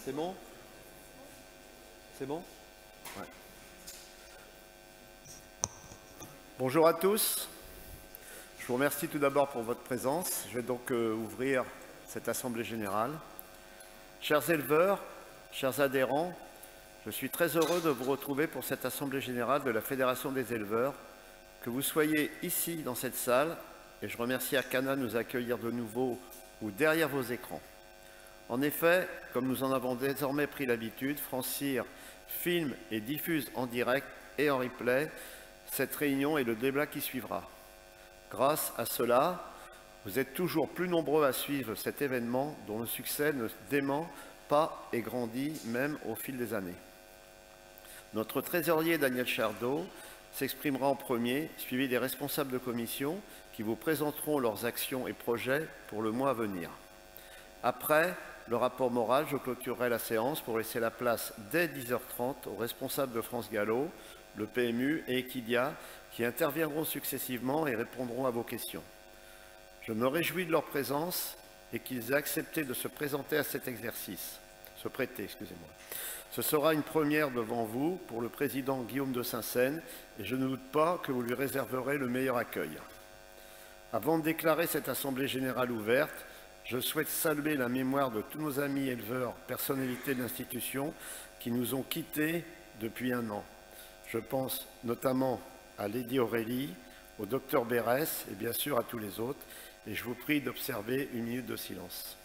C'est bon? C'est bon? Ouais. Bonjour à tous. Je vous remercie tout d'abord pour votre présence. Je vais donc ouvrir cette assemblée générale. Chers éleveurs, chers adhérents, je suis très heureux de vous retrouver pour cette assemblée générale de la Fédération des éleveurs. Que vous soyez ici dans cette salle, et je remercie Arcana de nous accueillir de nouveau ou derrière vos écrans. En effet, comme nous en avons désormais pris l'habitude, France Cyr filme et diffuse en direct et en replay cette réunion et le débat qui suivra. Grâce à cela, vous êtes toujours plus nombreux à suivre cet événement dont le succès ne dément pas et grandit même au fil des années. Notre trésorier Daniel Chardot s'exprimera en premier, suivi des responsables de commission qui vous présenteront leurs actions et projets pour le mois à venir. Après le rapport moral, je clôturerai la séance pour laisser la place dès 10h30 aux responsables de France Gallo, le PMU et Equidia qui interviendront successivement et répondront à vos questions. Je me réjouis de leur présence et qu'ils aient accepté de se présenter à cet exercice. Se prêter, excusez-moi. Ce sera une première devant vous pour le président Guillaume de Saint-Seine et je ne doute pas que vous lui réserverez le meilleur accueil. Avant de déclarer cette assemblée générale ouverte, je souhaite saluer la mémoire de tous nos amis éleveurs, personnalités de l'institution qui nous ont quittés depuis un an. Je pense notamment à Lady Aurélie, au docteur Bérès et bien sûr à tous les autres. Et je vous prie d'observer une minute de silence.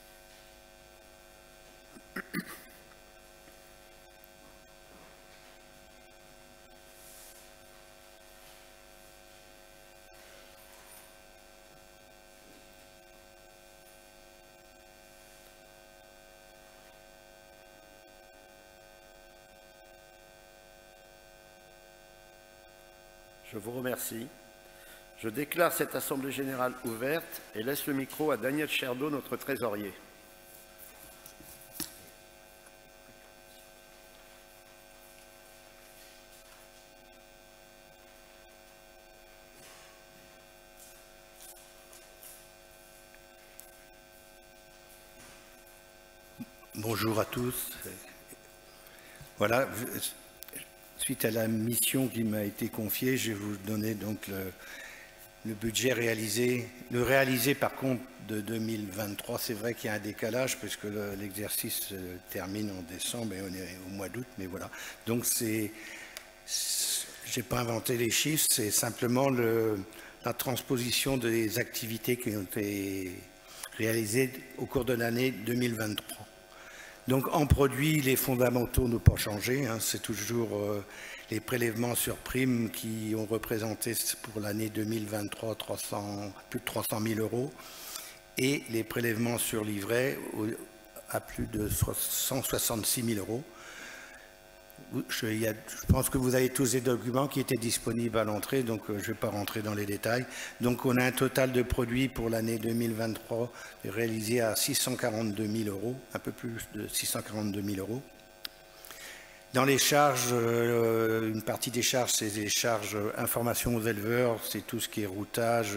Je vous remercie. Je déclare cette assemblée générale ouverte et laisse le micro à Daniel Chardot, notre trésorier. Bonjour à tous. Voilà, suite à la mission qui m'a été confiée, je vais vous donner donc le budget réalisé. Le réalisé par contre de 2023, c'est vrai qu'il y a un décalage puisque l'exercice se termine en décembre et on est au mois d'août, mais voilà. Donc j'ai pas inventé les chiffres, c'est simplement la transposition des activités qui ont été réalisées au cours de l'année 2023. Donc en produit, les fondamentaux n'ont pas changé, hein, c'est toujours les prélèvements sur primes qui ont représenté pour l'année 2023 plus de 300 000 € et les prélèvements sur livret à plus de 166 000 €. Je pense que vous avez tous les documents qui étaient disponibles à l'entrée, donc je ne vais pas rentrer dans les détails. Donc on a un total de produits pour l'année 2023 réalisé à 642 000 €, un peu plus de 642 000 €. Dans les charges, une partie des charges, c'est des charges information aux éleveurs, c'est tout ce qui est routage,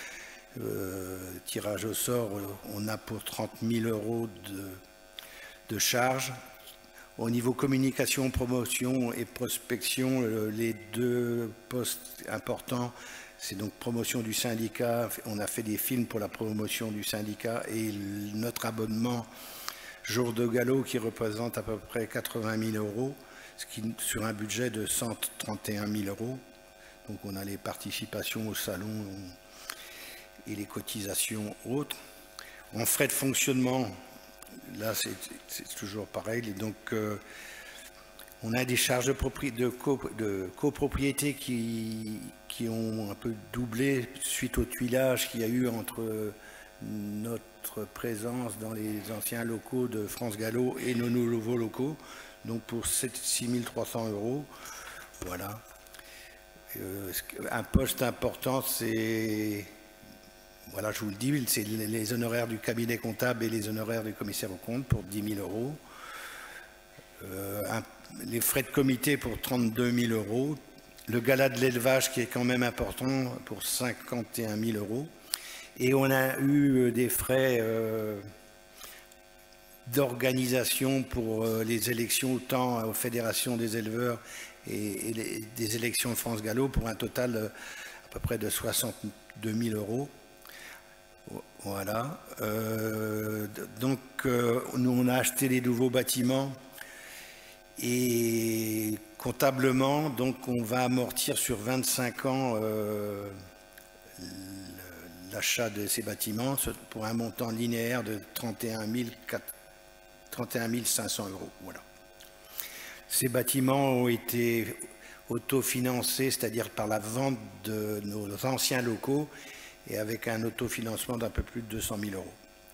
tirage au sort. On a pour 30 000 € de charges. Au niveau communication, promotion et prospection, les deux postes importants, c'est donc promotion du syndicat. On a fait des films pour la promotion du syndicat et notre abonnement Jour de Galop qui représente à peu près 80 000 €, ce qui, sur un budget de 131 000 €. Donc on a les participations au salon et les cotisations autres. En frais de fonctionnement, là, c'est toujours pareil. Et donc, on a des charges de copropriété qui ont un peu doublé suite au tuilage qu'il y a eu entre notre présence dans les anciens locaux de France Gallo et nos nouveaux locaux. Donc, pour 6 300 €. Voilà. Un poste important, c'est... Voilà, je vous le dis, c'est les honoraires du cabinet comptable et les honoraires du commissaire aux comptes pour 10 000 €. Les frais de comité pour 32 000 €. Le gala de l'élevage qui est quand même important pour 51 000 €. Et on a eu des frais d'organisation pour les élections, autant aux fédérations des éleveurs et des élections de France Gallo, pour un total à peu près de 62 000 euros. Voilà. Donc, nous, on a acheté les nouveaux bâtiments et comptablement, donc, on va amortir sur 25 ans l'achat de ces bâtiments pour un montant linéaire de 31 500 euros. Voilà. Ces bâtiments ont été autofinancés, c'est-à-dire par la vente de nos anciens locaux et avec un autofinancement d'un peu plus de 200 000 euros.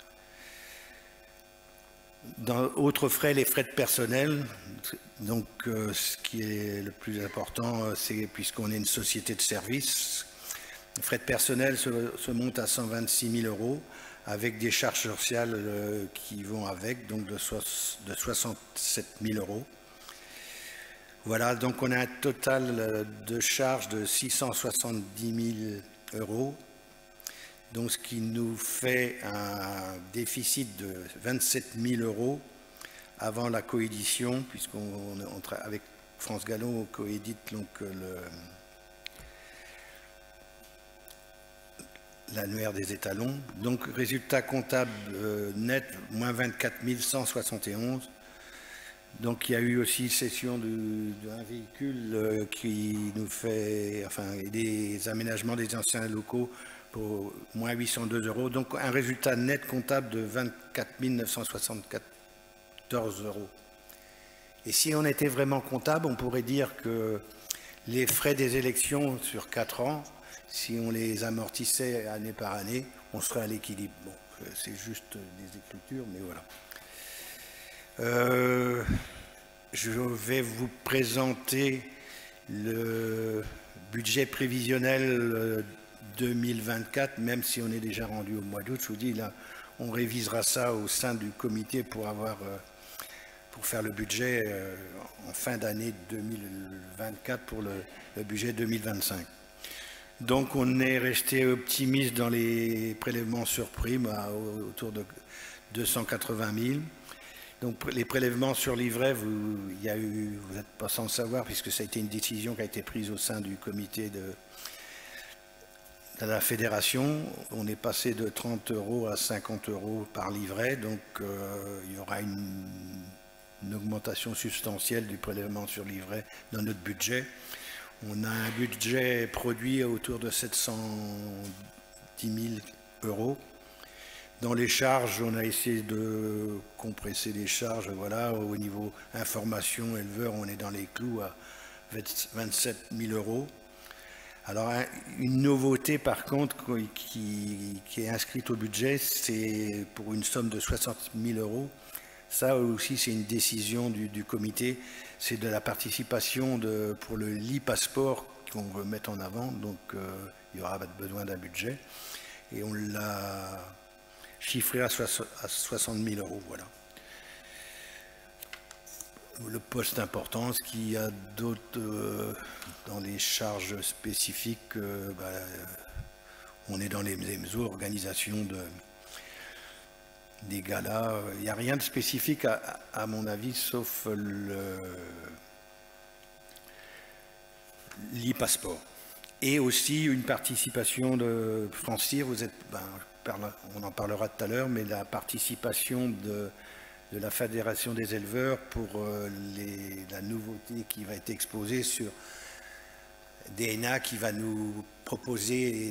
Dans autres frais, les frais de personnel, donc ce qui est le plus important, c'est puisqu'on est une société de service, les frais de personnel se montent à 126 000 euros avec des charges sociales qui vont avec, donc de 67 000 euros. Voilà, donc on a un total de charges de 670 000 euros. Donc, ce qui nous fait un déficit de 27 000 euros avant la coédition, puisqu'on avec France Gallo, on coédite donc l'annuaire des étalons. Donc, résultat comptable net, moins 24 171. Donc, il y a eu aussi cession d'un véhicule qui nous fait, enfin, des aménagements des anciens locaux pour moins 802 euros. Donc, un résultat net comptable de 24 974 euros. Et si on était vraiment comptable, on pourrait dire que les frais des élections sur 4 ans, si on les amortissait année par année, on serait à l'équilibre. Bon, c'est juste des écritures, mais voilà. Je vais vous présenter le budget prévisionnel 2024, même si on est déjà rendu au mois d'août. Je vous dis, là, on révisera ça au sein du comité pour faire le budget en fin d'année 2024 pour le budget 2025. Donc, on est resté optimiste dans les prélèvements sur prime autour de 280 000. Donc, les prélèvements sur livret, vous n'êtes pas sans le savoir, puisque ça a été une décision qui a été prise au sein du comité de la fédération. On est passé de 30 euros à 50 euros par livret, donc il y aura une augmentation substantielle du prélèvement sur livret dans notre budget. On a un budget produit autour de 710 000 euros. Dans les charges, on a essayé de compresser les charges. Voilà, au niveau information, éleveur, on est dans les clous à 27 000 euros. Alors, une nouveauté, par contre, qui est inscrite au budget, c'est pour une somme de 60 000 euros. Ça aussi, c'est une décision du comité. C'est de la participation pour le e-passeport qu'on veut mettre en avant. Donc, il y aura besoin d'un budget. Et on l'a chiffré à 60 000 euros. Voilà. Le poste important, ce qu'il y a d'autres dans les charges spécifiques, on est dans les organisations des galas. Il n'y a rien de spécifique à mon avis, sauf l'e-passeport. Et aussi une participation de France Cyr. On en parlera tout à l'heure, mais la participation de la Fédération des éleveurs pour la nouveauté qui va être exposée sur DNA, qui va nous proposer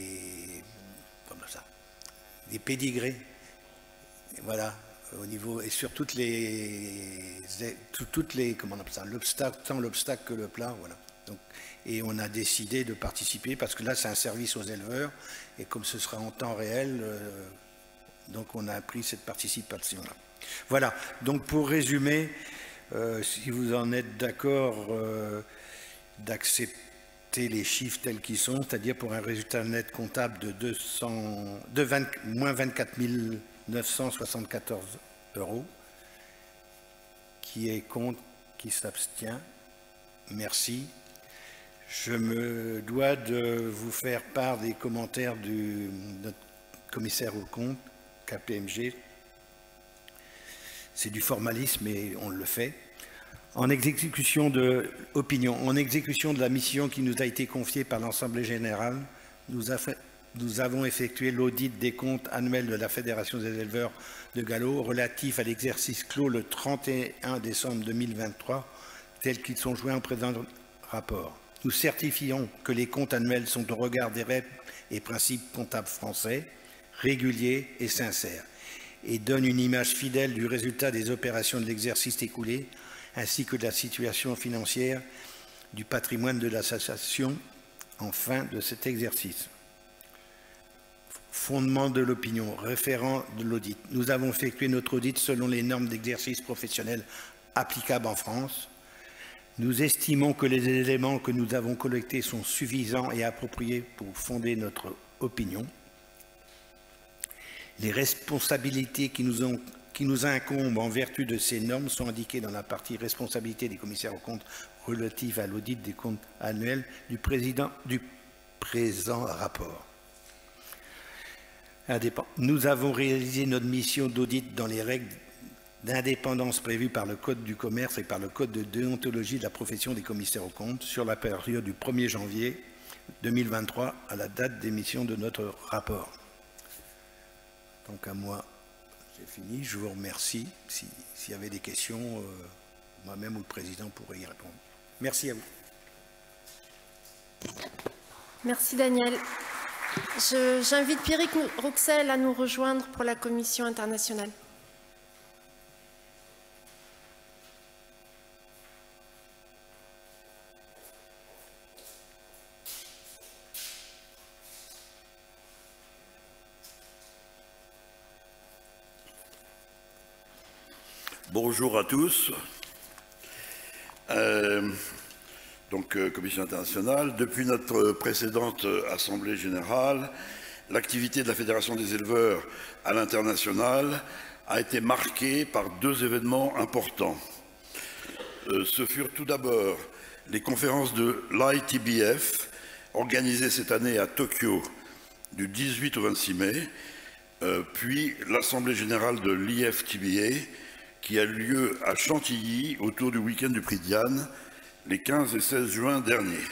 des pédigrés, voilà, au niveau, et sur toutes les comment on appelle ça, l'obstacle, tant l'obstacle que le plat, voilà. Donc, et on a décidé de participer parce que là c'est un service aux éleveurs et comme ce sera en temps réel, donc on a pris cette participation là. Voilà, donc pour résumer, si vous en êtes d'accord d'accepter les chiffres tels qu'ils sont, c'est-à-dire pour un résultat net comptable de moins 24 974 euros, qui est contre, qui s'abstient, merci. Je me dois de vous faire part des commentaires de notre commissaire aux comptes, KPMG. c'est du formalisme et on le fait. En exécution de la mission qui nous a été confiée par l'Assemblée générale, nous avons effectué l'audit des comptes annuels de la Fédération des éleveurs de galop relatifs à l'exercice clos le 31 décembre 2023, tels qu'ils sont joints au présent rapport. Nous certifions que les comptes annuels sont au regard des règles et principes comptables français, réguliers et sincères, et donnent une image fidèle du résultat des opérations de l'exercice écoulé, ainsi que de la situation financière du patrimoine de l'association en fin de cet exercice. Fondement de l'opinion, référent de l'audit. Nous avons effectué notre audit selon les normes d'exercice professionnel applicables en France. Nous estimons que les éléments que nous avons collectés sont suffisants et appropriés pour fonder notre opinion. Les responsabilités qui nous incombent en vertu de ces normes sont indiquées dans la partie responsabilité des commissaires aux comptes relative à l'audit des comptes annuels du présent rapport. Nous avons réalisé notre mission d'audit dans les règles d'indépendance prévues par le Code du commerce et par le Code de déontologie de la profession des commissaires aux comptes sur la période du 1er janvier 2023 à la date d'émission de notre rapport. Donc à moi, c'est fini. Je vous remercie. S'il y avait des questions, moi-même ou le président pourrait y répondre. Merci à vous. Merci Daniel. J'invite Pierrick Rouxel à nous rejoindre pour la Commission internationale. Bonjour à tous. Commission internationale, depuis notre précédente Assemblée générale, l'activité de la Fédération des éleveurs à l'international a été marquée par deux événements importants. Ce furent tout d'abord les conférences de l'ITBF, organisées cette année à Tokyo du 18 au 26 mai, puis l'Assemblée générale de l'IFTBA, qui a lieu à Chantilly autour du week-end du Prix Diane, les 15 et 16 juin derniers.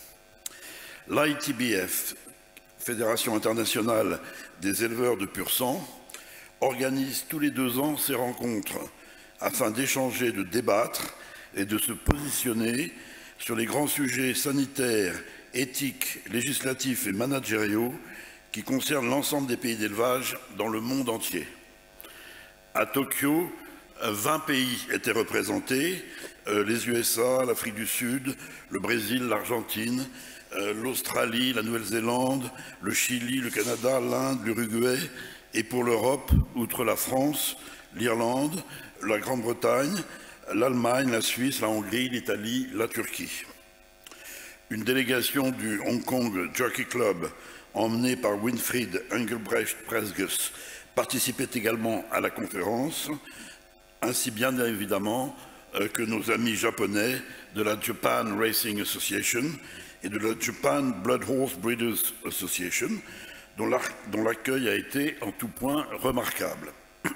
L'ITBF, Fédération internationale des éleveurs de pur sang, organise tous les 2 ans ces rencontres afin d'échanger, de débattre et de se positionner sur les grands sujets sanitaires, éthiques, législatifs et managériaux qui concernent l'ensemble des pays d'élevage dans le monde entier. À Tokyo, 20 pays étaient représentés, les USA, l'Afrique du Sud, le Brésil, l'Argentine, l'Australie, la Nouvelle-Zélande, le Chili, le Canada, l'Inde, l'Uruguay, et pour l'Europe, outre la France, l'Irlande, la Grande-Bretagne, l'Allemagne, la Suisse, la Hongrie, l'Italie, la Turquie. Une délégation du Hong Kong Jockey Club, emmenée par Winfried Engelbrecht-Presges, participait également à la conférence, ainsi bien évidemment que nos amis japonais de la Japan Racing Association et de la Japan Blood Horse Breeders Association, dont l'accueil a été en tout point remarquable.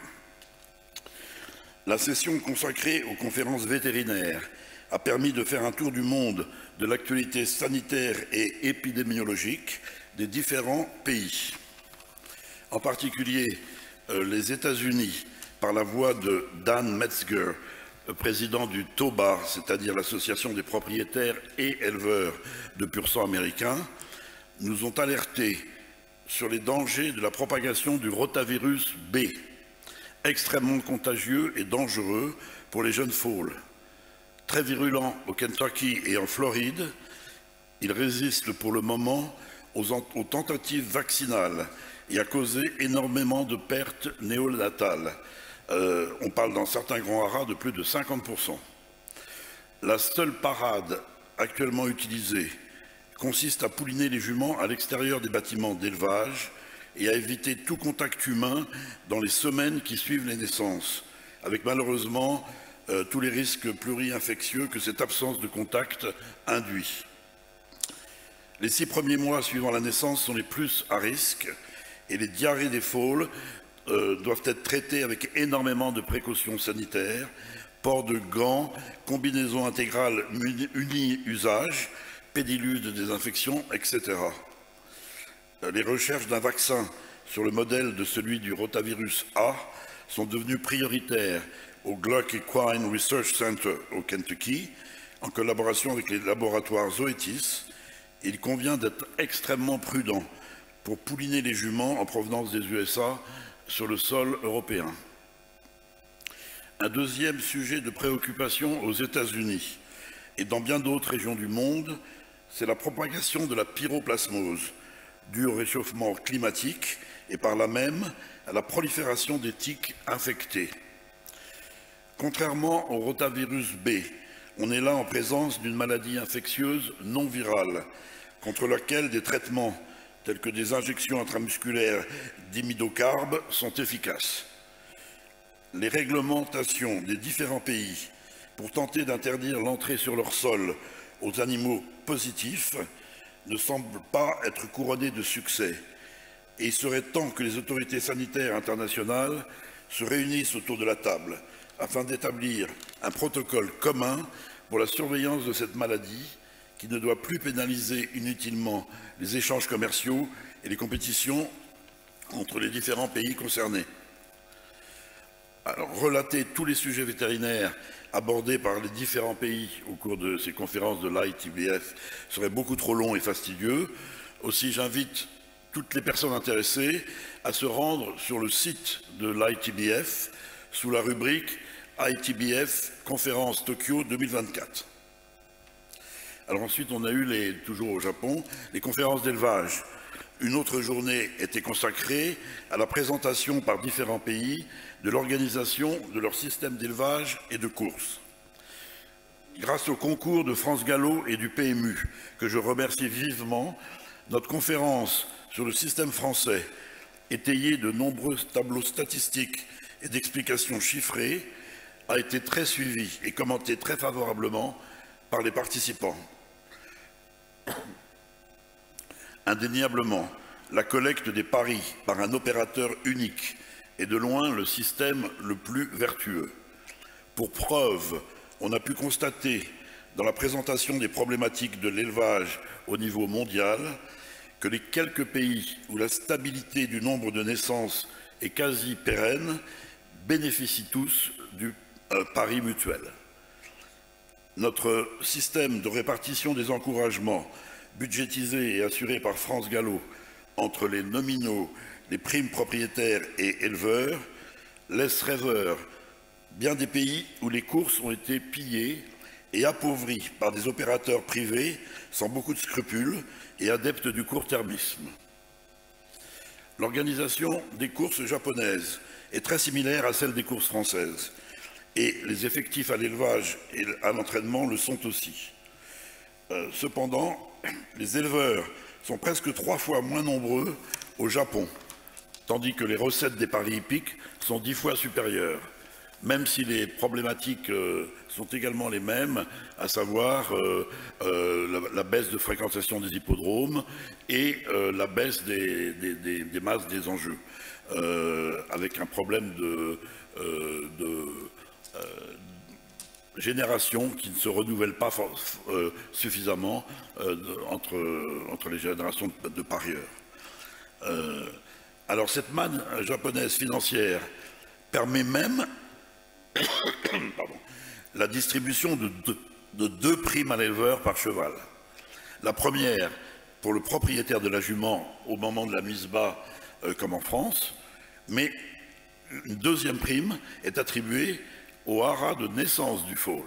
La session consacrée aux conférences vétérinaires a permis de faire un tour du monde de l'actualité sanitaire et épidémiologique des différents pays. En particulier, les États-Unis, par la voix de Dan Metzger, président du TOBA, c'est-à-dire l'Association des propriétaires et éleveurs de pur sang américains, nous ont alertés sur les dangers de la propagation du rotavirus B, extrêmement contagieux et dangereux pour les jeunes foals. Très virulent au Kentucky et en Floride, il résiste pour le moment aux tentatives vaccinales et a causé énormément de pertes néonatales. On parle dans certains grands haras de plus de 50%. La seule parade actuellement utilisée consiste à pouliner les juments à l'extérieur des bâtiments d'élevage et à éviter tout contact humain dans les semaines qui suivent les naissances, avec malheureusement tous les risques pluri-infectieux que cette absence de contact induit. Les 6 premiers mois suivant la naissance sont les plus à risque et les diarrhées des foals doivent être traités avec énormément de précautions sanitaires, port de gants, combinaison intégrale uni-usage, pédiluve de désinfection, etc. Les recherches d'un vaccin sur le modèle de celui du rotavirus A sont devenues prioritaires au Gluck Equine Research Center au Kentucky, en collaboration avec les laboratoires Zoetis. Il convient d'être extrêmement prudent pour pouliner les juments en provenance des USA sur le sol européen. Un deuxième sujet de préoccupation aux États-Unis et dans bien d'autres régions du monde, c'est la propagation de la pyroplasmose, due au réchauffement climatique et par là même à la prolifération des tiques infectés. Contrairement au rotavirus B, on est là en présence d'une maladie infectieuse non virale, contre laquelle des traitements tels que des injections intramusculaires d'imidocarbes sont efficaces. Les réglementations des différents pays pour tenter d'interdire l'entrée sur leur sol aux animaux positifs ne semblent pas être couronnées de succès. Et il serait temps que les autorités sanitaires internationales se réunissent autour de la table afin d'établir un protocole commun pour la surveillance de cette maladie qui ne doit plus pénaliser inutilement les échanges commerciaux et les compétitions entre les différents pays concernés. Alors, relater tous les sujets vétérinaires abordés par les différents pays au cours de ces conférences de l'ITBF serait beaucoup trop long et fastidieux. Aussi, j'invite toutes les personnes intéressées à se rendre sur le site de l'ITBF sous la rubrique ITBF Conférence Tokyo 2024. Alors ensuite, on a eu, toujours au Japon, les conférences d'élevage. Une autre journée était consacrée à la présentation par différents pays de l'organisation de leur système d'élevage et de course. Grâce au concours de France Gallo et du PMU, que je remercie vivement, notre conférence sur le système français, étayée de nombreux tableaux statistiques et d'explications chiffrées, a été très suivie et commentée très favorablement par les participants. Indéniablement, la collecte des paris par un opérateur unique est de loin le système le plus vertueux. Pour preuve, on a pu constater dans la présentation des problématiques de l'élevage au niveau mondial que les quelques pays où la stabilité du nombre de naissances est quasi pérenne bénéficient tous du pari mutuel. Notre système de répartition des encouragements budgétisé et assuré par France Gallo entre les nominaux, les primes propriétaires et éleveurs laisse rêveur bien des pays où les courses ont été pillées et appauvries par des opérateurs privés sans beaucoup de scrupules et adeptes du court-termisme. L'organisation des courses japonaises est très similaire à celle des courses françaises et les effectifs à l'élevage et à l'entraînement le sont aussi. Cependant, les éleveurs sont presque 3 fois moins nombreux au Japon, tandis que les recettes des paris hippiques sont 10 fois supérieures, même si les problématiques sont également les mêmes, à savoir la baisse de fréquentation des hippodromes et la baisse des masses des enjeux, avec un problème de générations qui ne se renouvellent pas suffisamment entre les générations de parieurs. Alors cette manne japonaise financière permet même la distribution de 2 primes à l'éleveur par cheval. La première pour le propriétaire de la jument au moment de la mise bas comme en France, mais une deuxième prime est attribuée au haras de naissance du foal.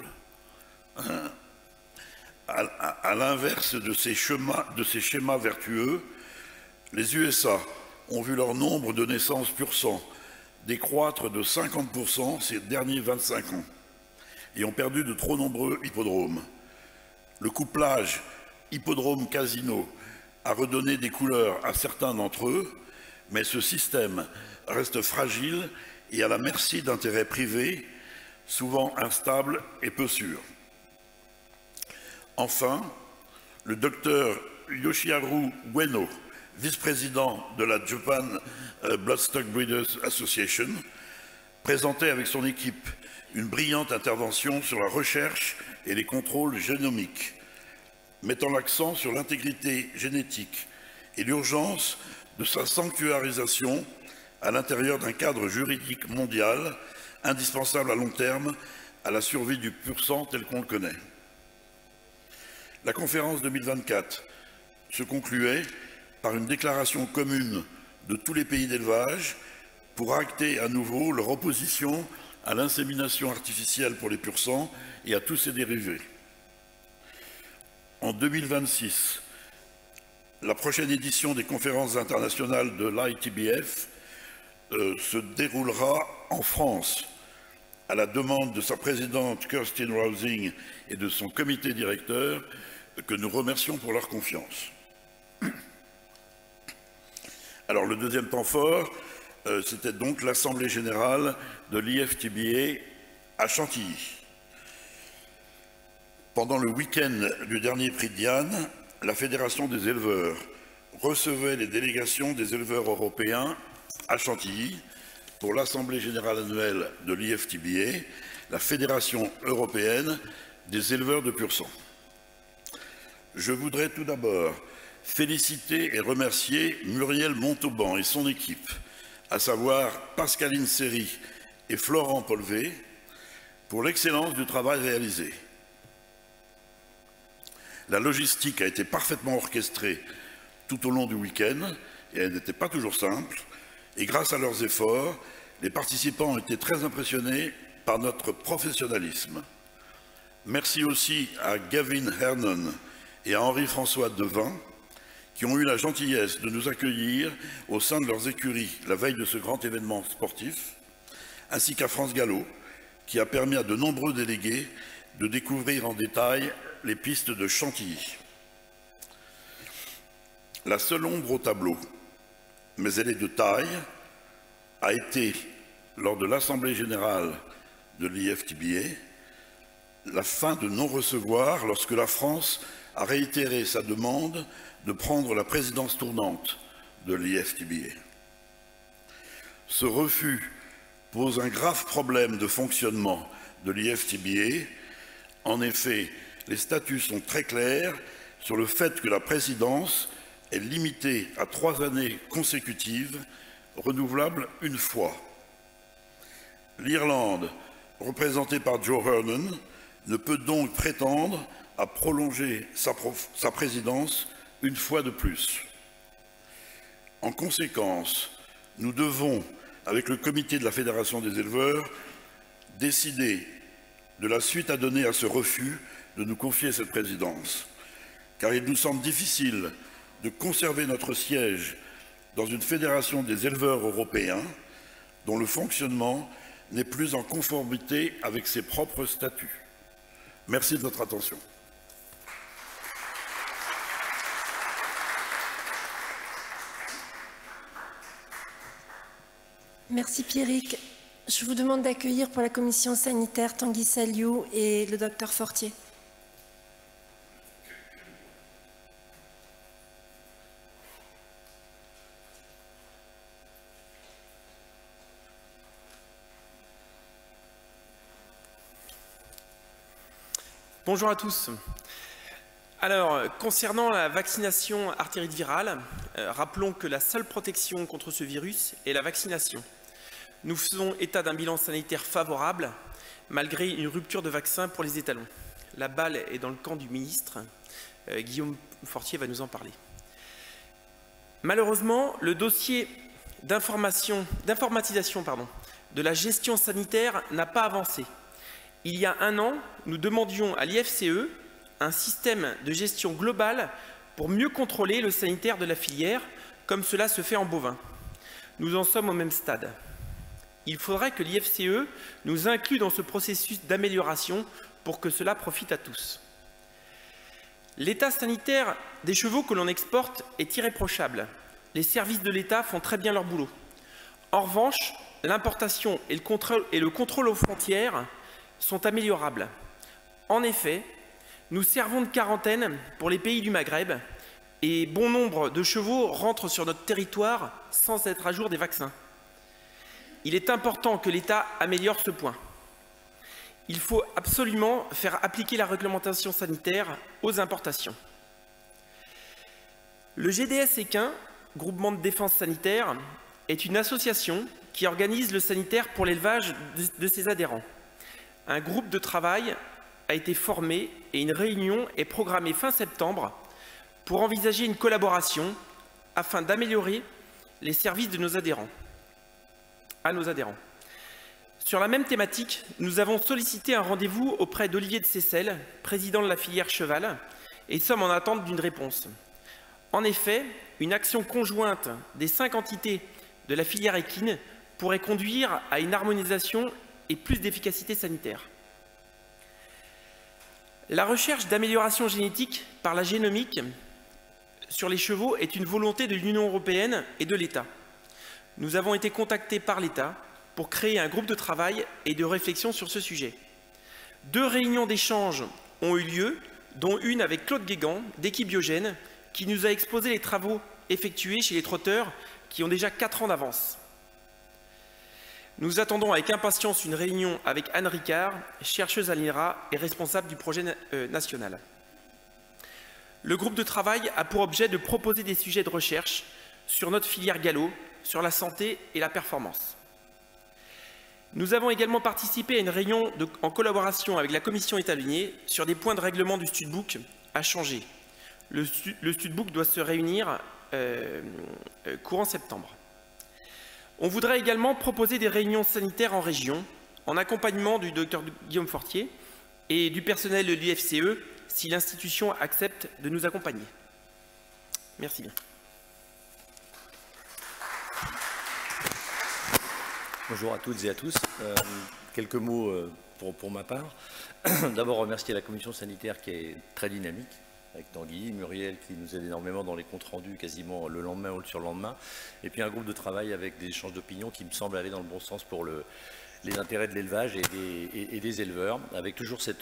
À l'inverse de ces schémas vertueux, les USA ont vu leur nombre de naissances pur sang décroître de 50% ces derniers 25 ans et ont perdu de trop nombreux hippodromes. Le couplage hippodrome-casino a redonné des couleurs à certains d'entre eux, mais ce système reste fragile et à la merci d'intérêts privés souvent instables et peu sûrs. Enfin, le docteur Yoshiharu Ueno vice-président de la Japan Bloodstock Breeders Association, présentait avec son équipe une brillante intervention sur la recherche et les contrôles génomiques, mettant l'accent sur l'intégrité génétique et l'urgence de sa sanctuarisation à l'intérieur d'un cadre juridique mondial indispensable à long terme à la survie du pur sang tel qu'on le connaît. La conférence 2024 se concluait par une déclaration commune de tous les pays d'élevage pour acter à nouveau leur opposition à l'insémination artificielle pour les pur sangs et à tous ses dérivés. En 2026, la prochaine édition des conférences internationales de l'ITBF se déroulera en France, à la demande de sa présidente Kerstin Rousing et de son comité directeur, que nous remercions pour leur confiance. Alors le deuxième temps fort, c'était donc l'Assemblée générale de l'IFTBA à Chantilly. Pendant le week-end du dernier prix de Diane, la Fédération des éleveurs recevait les délégations des éleveurs européens à Chantilly pour l'Assemblée générale annuelle de l'IFTBA, la Fédération européenne des éleveurs de pur sang. Je voudrais tout d'abord féliciter et remercier Muriel Montauban et son équipe, à savoir Pascaline Seri et Florent Polvé, pour l'excellence du travail réalisé. La logistique a été parfaitement orchestrée tout au long du week-end et elle n'était pas toujours simple. Et grâce à leurs efforts, les participants ont été très impressionnés par notre professionnalisme. Merci aussi à Gavin Hernon et à Henri-François Devin qui ont eu la gentillesse de nous accueillir au sein de leurs écuries la veille de ce grand événement sportif, ainsi qu'à France Gallo qui a permis à de nombreux délégués de découvrir en détail les pistes de Chantilly. La seule ombre au tableau, mais elle est de taille, a été, lors de l'Assemblée générale de l'IFTBA, la fin de non-recevoir lorsque la France a réitéré sa demande de prendre la présidence tournante de l'IFTBA. Ce refus pose un grave problème de fonctionnement de l'IFTBA. En effet, les statuts sont très clairs sur le fait que la présidence est limitée à 3 années consécutives, renouvelables une fois. L'Irlande, représentée par Joe Hernon, ne peut donc prétendre à prolonger sa présidence une fois de plus. En conséquence, nous devons, avec le comité de la Fédération des éleveurs, décider de la suite à donner à ce refus de nous confier cette présidence, car il nous semble difficile de conserver notre siège dans une fédération des éleveurs européens dont le fonctionnement n'est plus en conformité avec ses propres statuts. Merci de votre attention. Merci Pierrick. Je vous demande d'accueillir pour la commission sanitaire Tanguy Saliou et le docteur Fortier. Bonjour à tous. Alors, concernant la vaccination artérite virale, rappelons que la seule protection contre ce virus est la vaccination. Nous faisons état d'un bilan sanitaire favorable, malgré une rupture de vaccin pour les étalons. La balle est dans le camp du ministre. Guillaume Fortier va nous en parler. Malheureusement, le dossier d'informatisation de la gestion sanitaire n'a pas avancé. Il y a 1 an, nous demandions à l'IFCE un système de gestion globale pour mieux contrôler le sanitaire de la filière, comme cela se fait en bovin. Nous en sommes au même stade. Il faudrait que l'IFCE nous inclue dans ce processus d'amélioration pour que cela profite à tous. L'état sanitaire des chevaux que l'on exporte est irréprochable. Les services de l'État font très bien leur boulot. En revanche, l'importation et le contrôle aux frontières sont améliorables. En effet, nous servons de quarantaine pour les pays du Maghreb et bon nombre de chevaux rentrent sur notre territoire sans être à jour des vaccins. Il est important que l'État améliore ce point. Il faut absolument faire appliquer la réglementation sanitaire aux importations. Le GDS Équin, Groupement de défense sanitaire, est une association qui organise le sanitaire pour l'élevage de ses adhérents. Un groupe de travail a été formé et une réunion est programmée fin septembre pour envisager une collaboration afin d'améliorer les services de nos adhérents. Sur la même thématique, nous avons sollicité un rendez-vous auprès d'Olivier de Seyssel, président de la filière cheval, et sommes en attente d'une réponse. En effet, une action conjointe des 5 entités de la filière équine pourrait conduire à une harmonisation et plus d'efficacité sanitaire. La recherche d'amélioration génétique par la génomique sur les chevaux est une volonté de l'Union européenne et de l'État. Nous avons été contactés par l'État pour créer un groupe de travail et de réflexion sur ce sujet. 2 réunions d'échange ont eu lieu, dont une avec Claude Guégan, d'équipe Biogène, qui nous a exposé les travaux effectués chez les trotteurs qui ont déjà 4 ans d'avance. Nous attendons avec impatience une réunion avec Anne Ricard, chercheuse à l'INRA et responsable du projet national. Le groupe de travail a pour objet de proposer des sujets de recherche sur notre filière galop, sur la santé et la performance. Nous avons également participé à une réunion en collaboration avec la Commission établie sur des points de règlement du Studbook à changer. Le Studbook doit se réunir courant septembre. On voudrait également proposer des réunions sanitaires en région, en accompagnement du Dr Guillaume Fortier et du personnel de l'IFCE, si l'institution accepte de nous accompagner. Merci bien. Bonjour à toutes et à tous. Quelques mots pour ma part. D'abord, remercier la commission sanitaire qui est très dynamique, avec Tanguy, Muriel qui nous aide énormément dans les comptes rendus quasiment le lendemain ou le surlendemain, et puis un groupe de travail avec des échanges d'opinion qui me semble aller dans le bon sens pour les intérêts de l'élevage et des éleveurs, avec toujours cette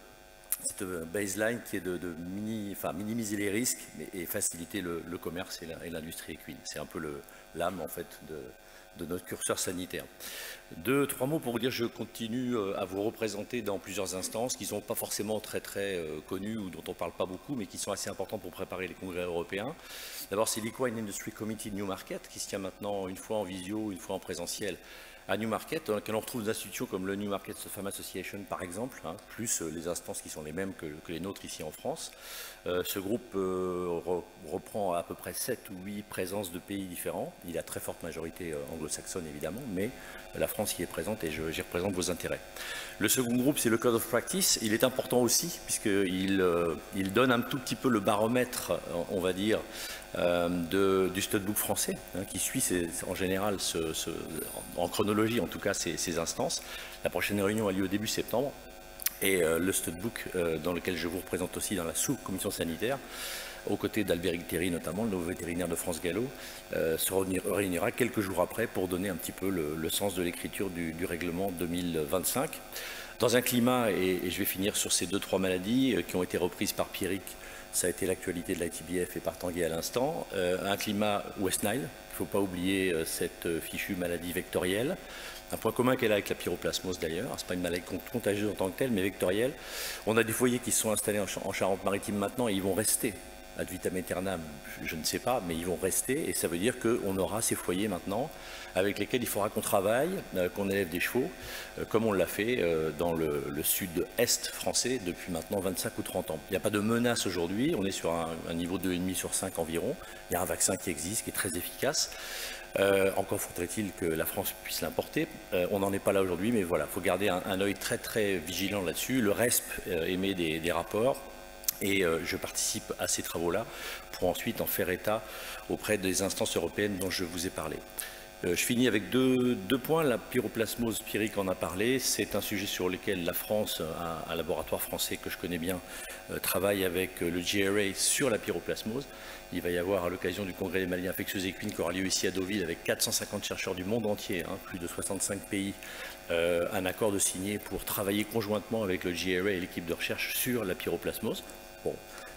baseline qui est de minimiser les risques et faciliter le commerce et l'industrie équine. C'est un peu l'âme en fait de notre curseur sanitaire. 2-3 mots pour vous dire que je continue à vous représenter dans plusieurs instances qui ne sont pas forcément très connues ou dont on ne parle pas beaucoup, mais qui sont assez importantes pour préparer les congrès européens. D'abord, c'est l'Equine Industry Committee de Newmarket qui se tient maintenant une fois en visio, une fois en présentiel à Newmarket, dans lequel on retrouve des institutions comme le Newmarket Farm Association par exemple, plus les instances qui sont les mêmes que les nôtres ici en France. Ce groupe reprend à peu près 7 ou 8 présences de pays différents. Il a très forte majorité anglo-saxonne évidemment, mais la France y est présente et j'y représente vos intérêts. Le second groupe, c'est le Code of Practice. Il est important aussi puisqu'il donne un tout petit peu le baromètre, on va dire, du Studbook français, qui suit en général, en chronologie en tout cas, ces instances. La prochaine réunion a lieu au début septembre. Et le Studbook, dans lequel je vous représente aussi dans la sous-commission sanitaire, aux côtés d'Albéric Théry notamment, le nouveau vétérinaire de France Gallo, se réunira quelques jours après pour donner un petit peu le sens de l'écriture du règlement 2025. Dans un climat, et je vais finir sur ces 2-3 maladies qui ont été reprises par Pierrick, ça a été l'actualité de l'ITBF et par Tanguy à l'instant, un climat West Nile, il ne faut pas oublier cette fichue maladie vectorielle. Un point commun qu'elle a avec la pyroplasmose d'ailleurs, ce n'est pas une maladie contagieuse en tant que telle, mais vectorielle. On a des foyers qui se sont installés en Charente-Maritime maintenant et ils vont rester. Ad vitam aeternam, je ne sais pas, mais ils vont rester et ça veut dire qu'on aura ces foyers maintenant avec lesquels il faudra qu'on travaille, qu'on élève des chevaux, comme on l'a fait dans le sud-est français depuis maintenant 25 ou 30 ans. Il n'y a pas de menace aujourd'hui, on est sur un niveau de 2,5 sur 5 environ. Il y a un vaccin qui existe, qui est très efficace. Encore faudrait-il que la France puisse l'importer. On n'en est pas là aujourd'hui, mais voilà, il faut garder un œil très vigilant là-dessus. Le RESP émet des rapports et je participe à ces travaux-là pour ensuite en faire état auprès des instances européennes dont je vous ai parlé. Je finis avec deux points. La pyroplasmose, Pierrick en a parlé. C'est un sujet sur lequel la France, un laboratoire français que je connais bien, travaille avec le GRA sur la pyroplasmose. Il va y avoir à l'occasion du congrès des maladies infectieuses équines qui aura lieu ici à Deauville avec 450 chercheurs du monde entier, plus de 65 pays, un accord de signer pour travailler conjointement avec le GRA et l'équipe de recherche sur la pyroplasmose. Bon,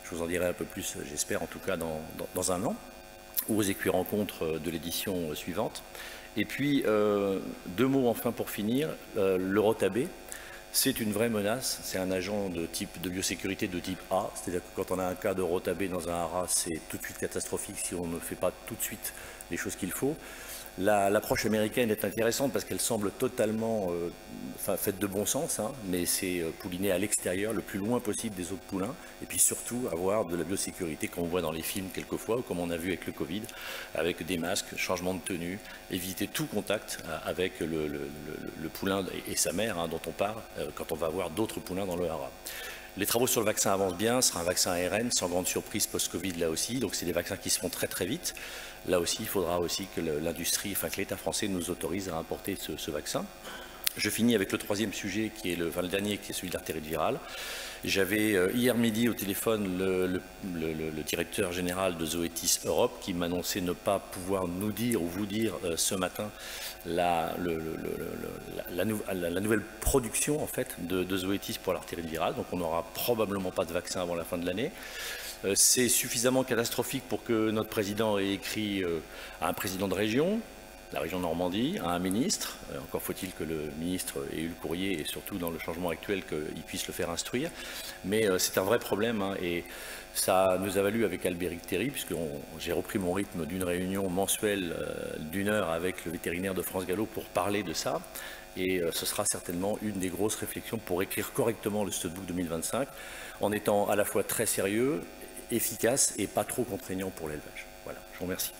Je vous en dirai un peu plus, j'espère, en tout cas dans un an, ou aux écuits-rencontres de l'édition suivante. Et puis, 2 mots enfin pour finir, l'Eurotabé. C'est une vraie menace, c'est un agent de biosécurité de type A, c'est-à-dire que quand on a un cas d'Eurotabé dans un haras, c'est tout de suite catastrophique si on ne fait pas tout de suite les choses qu'il faut. L'approche américaine est intéressante parce qu'elle semble totalement faite de bon sens, hein, mais c'est pouliner à l'extérieur, le plus loin possible des autres poulains, et puis surtout avoir de la biosécurité comme on voit dans les films quelquefois, ou comme on a vu avec le Covid, avec des masques, changement de tenue, éviter tout contact avec le poulain et sa mère, hein, dont on parle, quand on va avoir d'autres poulains dans le haras. Les travaux sur le vaccin avancent bien, ce sera un vaccin ARN, sans grande surprise post-Covid là aussi, donc c'est des vaccins qui se font très très vite. Là aussi, il faudra aussi que l'industrie, enfin que l'État français nous autorise à importer ce vaccin. Je finis avec le 3e sujet, qui est le dernier, qui est celui de l'artérite virale. J'avais hier midi au téléphone le directeur général de Zoetis Europe qui m'annonçait ne pas pouvoir nous dire ou vous dire ce matin la nouvelle production en fait de Zoetis pour l'artérite virale. Donc on n'aura probablement pas de vaccin avant la fin de l'année. C'est suffisamment catastrophique pour que notre président ait écrit à un président de région, la région Normandie, à un ministre. Encore faut-il que le ministre ait eu le courrier et surtout dans le changement actuel qu'il puisse le faire instruire. Mais c'est un vrai problème hein, et ça nous a valu avec Albéric Théry, puisque j'ai repris mon rythme d'une réunion mensuelle d'1 heure avec le vétérinaire de France Gallo pour parler de ça. Et ce sera certainement une des grosses réflexions pour écrire correctement le Studbook 2025 en étant à la fois très sérieux, efficace et pas trop contraignant pour l'élevage. Voilà, je vous remercie.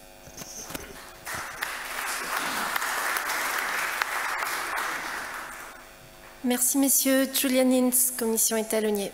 Merci, messieurs. Julian Hinds, commission étalonnier.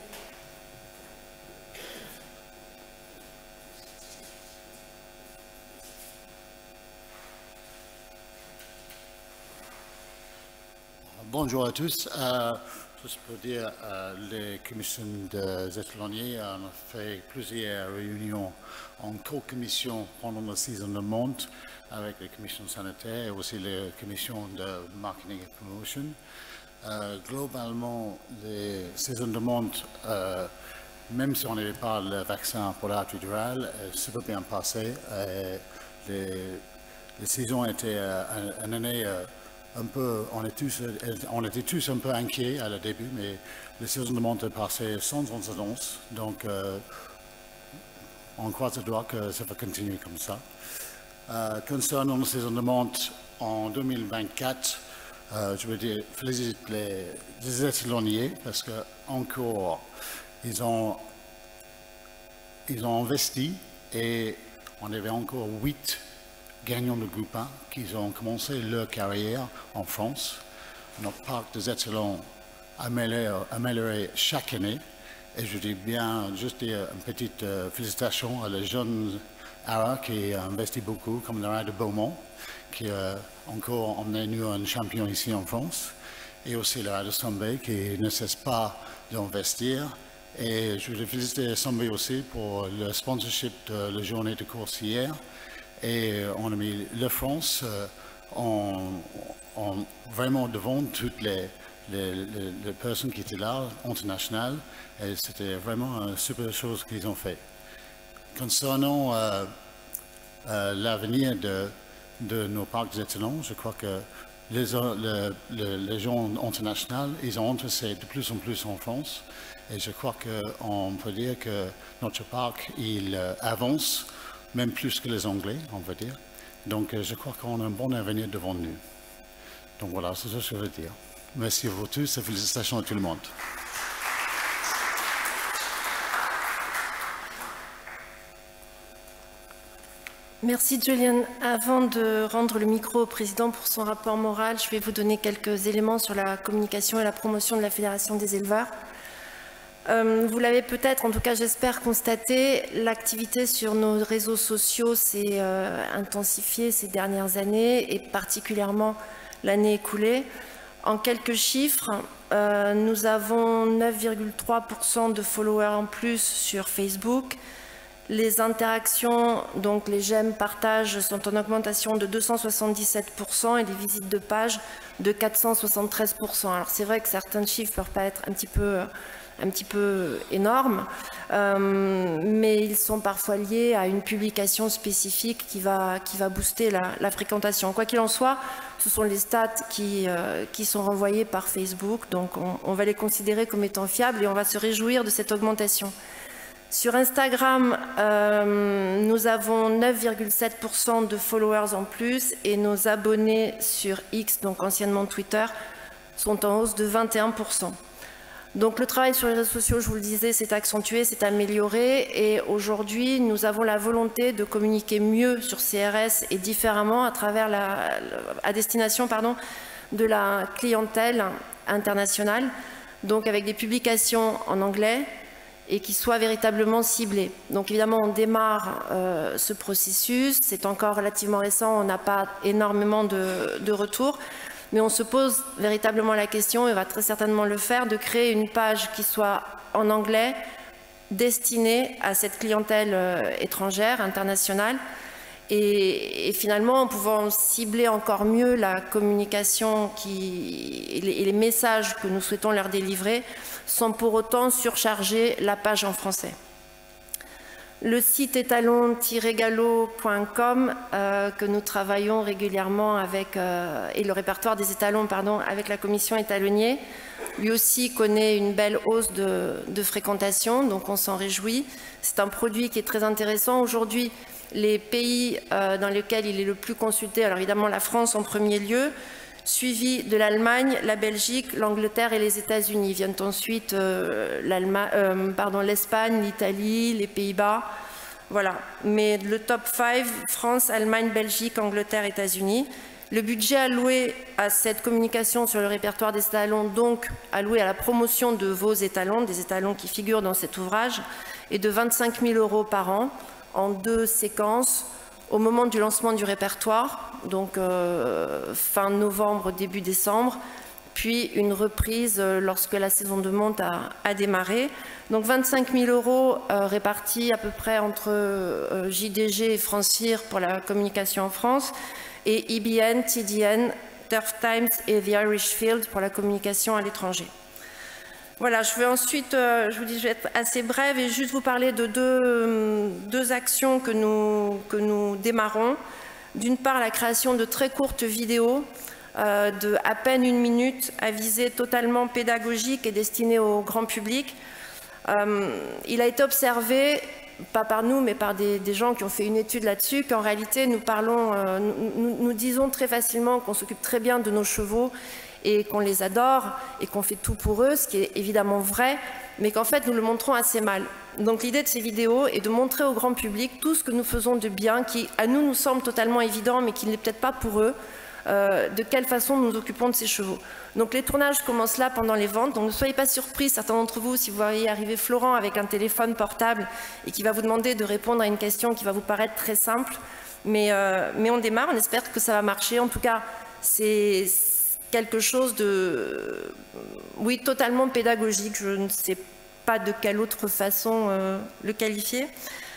Bonjour à tous. Juste pour dire, les commissions des étalonniers ont fait plusieurs réunions en co-commission pendant la saison de monte avec les commissions sanitaires et aussi les commissions de marketing et promotion. Globalement, les saisons de monte, même si on n'avait pas le vaccin pour l'artérite virale, ça peut bien passer. Les saisons étaient une année un peu, on était tous un peu inquiets à le début, mais les saisons de monte passaient sans incidence, donc on croise les doigts que ça va continuer comme ça. Concernant la saison de monte en 2024, je veux dire, félicite les étalonniers parce que encore ils ont investi et on avait encore 8 gagnants de groupe 1 qui ont commencé leur carrière en France. Notre parc des étalons amélioré chaque année et je dis bien juste une petite félicitation à les jeunes ARA qui investissent beaucoup comme le Rat de Beaumont qui a encore emmené nous un champion ici en France et aussi le Rat de Sambay qui ne cesse pas d'investir et je veux féliciter Sambay aussi pour le sponsorship de la journée de course hier. Et on a mis la France vraiment devant toutes les personnes qui étaient là, internationales. Et c'était vraiment une super chose qu'ils ont fait. Concernant l'avenir de nos parcs étalons, je crois que les gens internationaux, ils ont intéressé de plus en plus en France. Et je crois qu'on peut dire que notre parc, il avance même plus que les Anglais, on va dire. Donc, je crois qu'on a un bon avenir devant nous. Donc voilà, c'est ce que je veux dire. Merci à vous tous et félicitations à tout le monde. Merci Julian. Avant de rendre le micro au président pour son rapport moral, je vais vous donner quelques éléments sur la communication et la promotion de la Fédération des éleveurs. Vous l'avez peut-être, en tout cas j'espère, constaté, l'activité sur nos réseaux sociaux s'est intensifiée ces dernières années et particulièrement l'année écoulée. En quelques chiffres, nous avons 9,3% de followers en plus sur Facebook. Les interactions, donc les j'aime, partages, sont en augmentation de 277% et les visites de page de 473%. Alors c'est vrai que certains chiffres peuvent pas être un petit peu un petit peu énormes, mais ils sont parfois liés à une publication spécifique qui va booster la fréquentation. Quoi qu'il en soit, ce sont les stats qui sont renvoyés par Facebook, donc on va les considérer comme étant fiables et on va se réjouir de cette augmentation. Sur Instagram, nous avons 9,7% de followers en plus et nos abonnés sur X, donc anciennement Twitter, sont en hausse de 21%. Donc le travail sur les réseaux sociaux, je vous le disais, s'est accentué, s'est amélioré et aujourd'hui, nous avons la volonté de communiquer mieux sur CRS et différemment à destination de la clientèle internationale, donc avec des publications en anglais et qui soient véritablement ciblées. Donc évidemment, on démarre ce processus, c'est encore relativement récent, on n'a pas énormément de retours, mais on se pose véritablement la question, et on va très certainement le faire, de créer une page qui soit en anglais, destinée à cette clientèle étrangère, internationale, et finalement en pouvant cibler encore mieux la communication et les messages que nous souhaitons leur délivrer, sans pour autant surcharger la page en français. Le site étalon-gallo.com que nous travaillons régulièrement avec, et le répertoire des étalons, avec la commission étalonnier, lui aussi connaît une belle hausse de fréquentation, donc on s'en réjouit. C'est un produit qui est très intéressant. Aujourd'hui, les pays dans lesquels il est le plus consulté, alors évidemment la France en premier lieu, suivi de l'Allemagne, la Belgique, l'Angleterre et les États-Unis. Viennent ensuite l'Espagne, l'Italie, les Pays-Bas. Voilà. Mais le top 5, France, Allemagne, Belgique, Angleterre, États-Unis. Le budget alloué à cette communication sur le répertoire des étalons, donc alloué à la promotion de vos étalons, des étalons qui figurent dans cet ouvrage, est de 25 000 € par an en 2 séquences au moment du lancement du répertoire, donc fin novembre, début décembre, puis une reprise lorsque la saison de monte a démarré. Donc 25 000 € répartis à peu près entre JDG et Francir pour la communication en France, et EBN, TDN, Turf Times et The Irish Field pour la communication à l'étranger. Voilà, je vais ensuite, je vous dis, je vais être assez brève et juste vous parler de deux actions que nous démarrons. D'une part, la création de très courtes vidéos de à peine 1 minute à visée totalement pédagogique et destinée au grand public. Il a été observé, pas par nous, mais par des gens qui ont fait une étude là-dessus, qu'en réalité, nous disons très facilement qu'on s'occupe très bien de nos chevaux et qu'on les adore et qu'on fait tout pour eux, ce qui est évidemment vrai, mais qu'en fait nous le montrons assez mal. Donc l'idée de ces vidéos est de montrer au grand public tout ce que nous faisons de bien, qui à nous semble totalement évident, mais qui ne l'est peut-être pas pour eux, de quelle façon nous nous occupons de ces chevaux. Donc les tournages commencent là pendant les ventes, donc ne soyez pas surpris, certains d'entre vous, si vous voyez arriver Florent avec un téléphone portable et qui va vous demander de répondre à une question qui va vous paraître très simple, mais on démarre, on espère que ça va marcher. En tout cas, c'est quelque chose de, oui, totalement pédagogique, je ne sais pas de quelle autre façon le qualifier,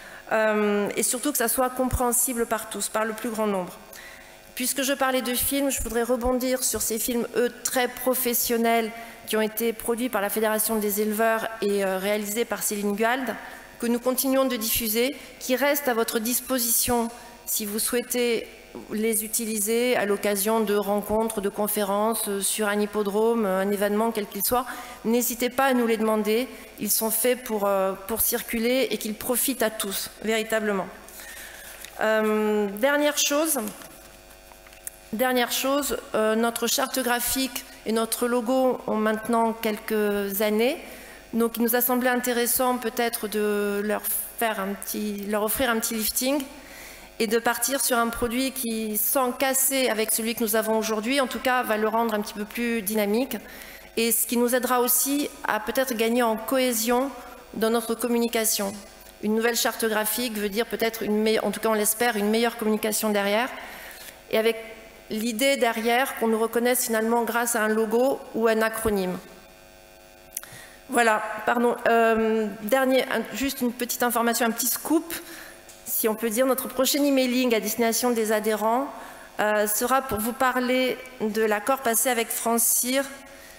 et surtout que ça soit compréhensible par tous, par le plus grand nombre. Puisque je parlais de films, je voudrais rebondir sur ces films, eux, très professionnels, qui ont été produits par la Fédération des éleveurs et réalisés par Céline Guald, que nous continuons de diffuser, qui restent à votre disposition si vous souhaitez les utiliser à l'occasion de rencontres, de conférences, sur un hippodrome, un événement quel qu'il soit. N'hésitez pas à nous les demander, ils sont faits pour circuler et qu'ils profitent à tous, véritablement. Dernière chose, notre charte graphique et notre logo ont maintenant quelques années, donc il nous a semblé intéressant peut-être de leur offrir un petit lifting et de partir sur un produit qui, sans casser avec celui que nous avons aujourd'hui, en tout cas va le rendre un petit peu plus dynamique, et ce qui nous aidera aussi à peut-être gagner en cohésion dans notre communication. Une nouvelle charte graphique veut dire peut-être, en tout cas on l'espère, une meilleure communication derrière, et avec l'idée derrière qu'on nous reconnaisse finalement grâce à un logo ou un acronyme. Voilà, pardon. Juste une petite information, un petit scoop, si on peut dire. Notre prochain emailing à destination des adhérents sera pour vous parler de l'accord passé avec Francir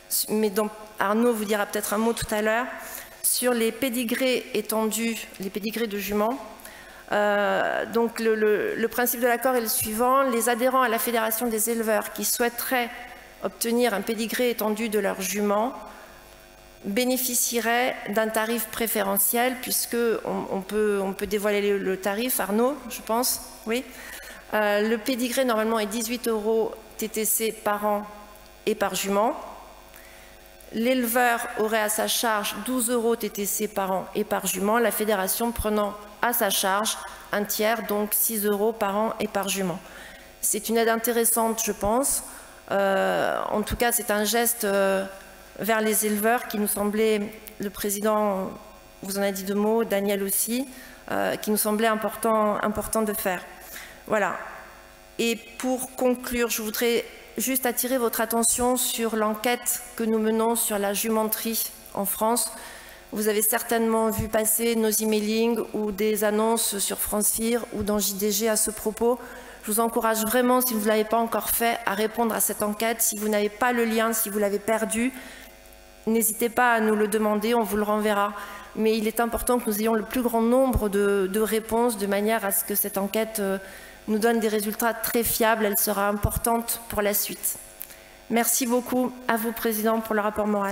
mais dont Arnaud vous dira peut-être un mot tout à l'heure, sur les pédigrés étendus, les pédigrés de juments. Donc le principe de l'accord est le suivant: les adhérents à la Fédération des éleveurs qui souhaiteraient obtenir un pédigré étendu de leurs juments bénéficieraient d'un tarif préférentiel, puisque on peut dévoiler le tarif, Arnaud, je pense, oui. Le pédigré normalement est 18 € TTC par an et par jument. L'éleveur aurait à sa charge 12 € TTC par an et par jument, la fédération prenant à sa charge un tiers, donc 6 € par an et par jument. C'est une aide intéressante, je pense. En tout cas, c'est un geste vers les éleveurs qui nous semblait, le président vous en a dit 2 mots, Daniel aussi, qui nous semblait important de faire. Voilà. Et pour conclure, je voudrais juste attirer votre attention sur l'enquête que nous menons sur la jumenterie en France. Vous avez certainement vu passer nos emailings ou des annonces sur France-Fir ou dans JDG à ce propos. Je vous encourage vraiment, si vous ne l'avez pas encore fait, à répondre à cette enquête. Si vous n'avez pas le lien, si vous l'avez perdu, n'hésitez pas à nous le demander, on vous le renverra. Mais il est important que nous ayons le plus grand nombre de réponses de manière à ce que cette enquête nous donne des résultats très fiables. Elle sera importante pour la suite. Merci beaucoup à vous, Président, pour le rapport moral.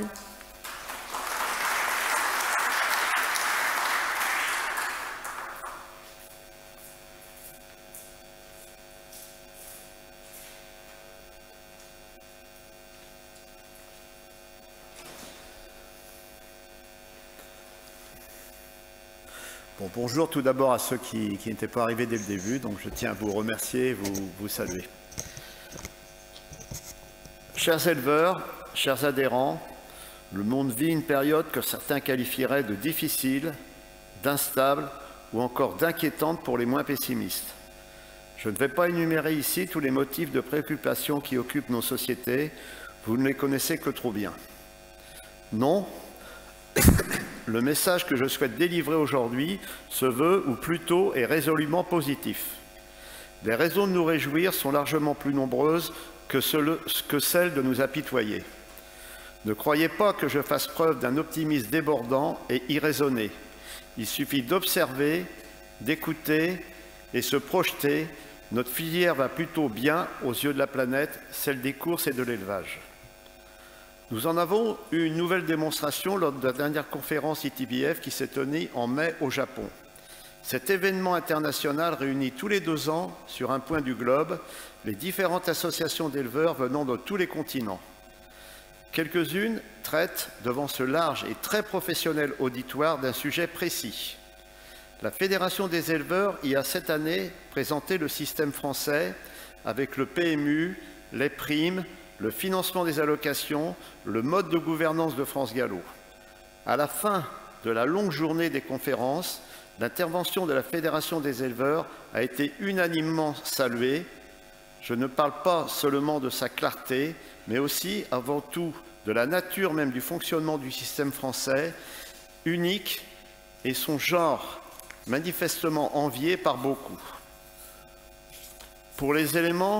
Bon, bonjour tout d'abord à ceux qui n'étaient pas arrivés dès le début, donc je tiens à vous remercier et vous saluer. Chers éleveurs, chers adhérents, le monde vit une période que certains qualifieraient de difficile, d'instable ou encore d'inquiétante pour les moins pessimistes. Je ne vais pas énumérer ici tous les motifs de préoccupation qui occupent nos sociétés, vous ne les connaissez que trop bien. Non, le message que je souhaite délivrer aujourd'hui se veut, ou plutôt est résolument positif. Les raisons de nous réjouir sont largement plus nombreuses que celles de nous apitoyer. Ne croyez pas que je fasse preuve d'un optimisme débordant et irraisonné. Il suffit d'observer, d'écouter et se projeter. Notre filière va plutôt bien aux yeux de la planète, celle des courses et de l'élevage. Nous en avons eu une nouvelle démonstration lors de la dernière conférence ITBF qui s'est tenue en mai au Japon. Cet événement international réunit tous les 2 ans, sur un point du globe, les différentes associations d'éleveurs venant de tous les continents. Quelques-unes traitent devant ce large et très professionnel auditoire d'un sujet précis. La Fédération des éleveurs y a cette année présenté le système français avec le PMU, les primes, le financement des allocations, le mode de gouvernance de France Gallo. À la fin de la longue journée des conférences, l'intervention de la Fédération des éleveurs a été unanimement saluée. Je ne parle pas seulement de sa clarté, mais aussi, avant tout, de la nature même du fonctionnement du système français, unique, et son genre manifestement envié par beaucoup. Pour les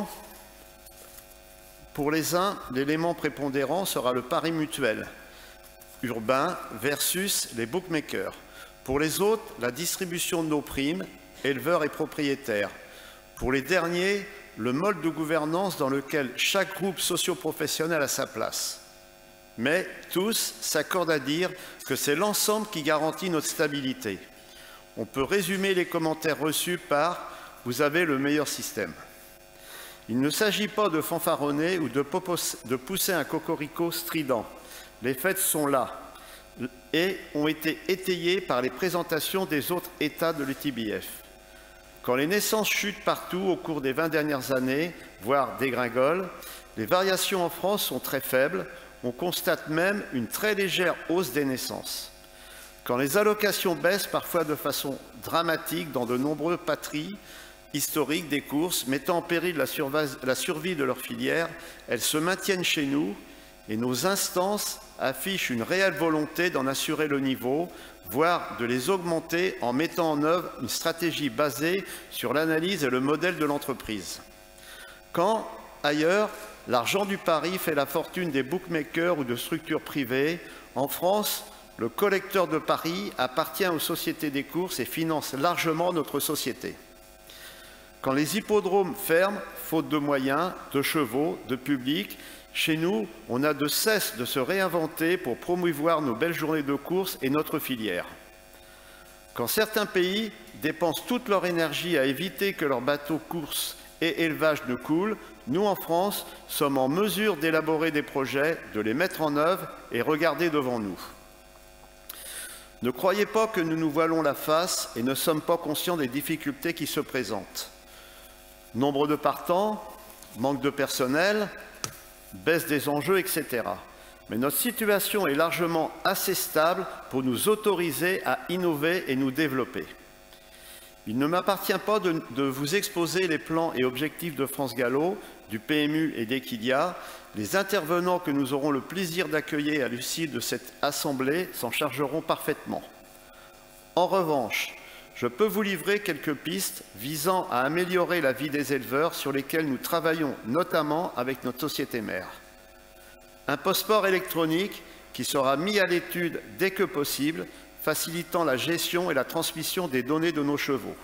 uns, l'élément prépondérant sera le pari mutuel urbain versus les bookmakers. Pour les autres, la distribution de nos primes, éleveurs et propriétaires. Pour les derniers, le mode de gouvernance dans lequel chaque groupe socio-professionnel a sa place. Mais tous s'accordent à dire que c'est l'ensemble qui garantit notre stabilité. On peut résumer les commentaires reçus par « vous avez le meilleur système ». Il ne s'agit pas de fanfaronner ou de pousser un cocorico strident. Les faits sont là et ont été étayés par les présentations des autres États de l'ITBF. Quand les naissances chutent partout au cours des 20 dernières années, voire dégringolent, les variations en France sont très faibles. On constate même une très légère hausse des naissances. Quand les allocations baissent parfois de façon dramatique dans de nombreux patries historiques des courses, mettant en péril la survie de leur filière, elles se maintiennent chez nous et nos instances affichent une réelle volonté d'en assurer le niveau, voire de les augmenter en mettant en œuvre une stratégie basée sur l'analyse et le modèle de l'entreprise. Quand, ailleurs, l'argent du pari fait la fortune des bookmakers ou de structures privées. En France, le collecteur de paris appartient aux sociétés des courses et finance largement notre société. Quand les hippodromes ferment, faute de moyens, de chevaux, de public, chez nous, on a de cesse de se réinventer pour promouvoir nos belles journées de course et notre filière. Quand certains pays dépensent toute leur énergie à éviter que leurs bateaux courses et élevage ne coulent, nous, en France, sommes en mesure d'élaborer des projets, de les mettre en œuvre et regarder devant nous. Ne croyez pas que nous nous voilons la face et ne sommes pas conscients des difficultés qui se présentent. Nombre de partants, manque de personnel, baisse des enjeux, etc. Mais notre situation est largement assez stable pour nous autoriser à innover et nous développer. Il ne m'appartient pas de vous exposer les plans et objectifs de France Gallo, du PMU et d'Equidia. Les intervenants que nous aurons le plaisir d'accueillir à l'issue de cette assemblée s'en chargeront parfaitement. En revanche, je peux vous livrer quelques pistes visant à améliorer la vie des éleveurs sur lesquelles nous travaillons notamment avec notre société mère. Un passeport électronique qui sera mis à l'étude dès que possible, facilitant la gestion et la transmission des données de nos chevaux.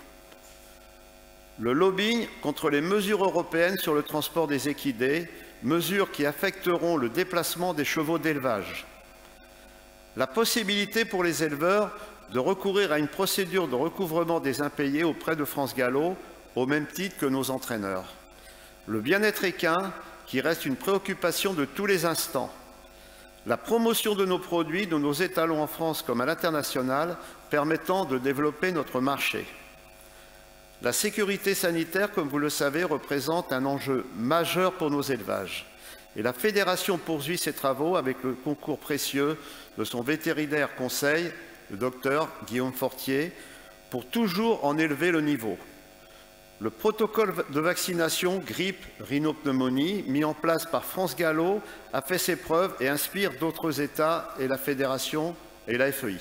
Le lobbying contre les mesures européennes sur le transport des équidés, mesures qui affecteront le déplacement des chevaux d'élevage. La possibilité pour les éleveurs de recourir à une procédure de recouvrement des impayés auprès de France Gallo, au même titre que nos entraîneurs. Le bien-être équin, qui reste une préoccupation de tous les instants. La promotion de nos produits, de nos étalons en France comme à l'international, permettant de développer notre marché. La sécurité sanitaire, comme vous le savez, représente un enjeu majeur pour nos élevages. Et la Fédération poursuit ses travaux avec le concours précieux de son vétérinaire conseil, le docteur Guillaume Fortier, pour toujours en élever le niveau. Le protocole de vaccination grippe, rhinopneumonie, mis en place par France Gallo, a fait ses preuves et inspire d'autres États et la Fédération et la FEI.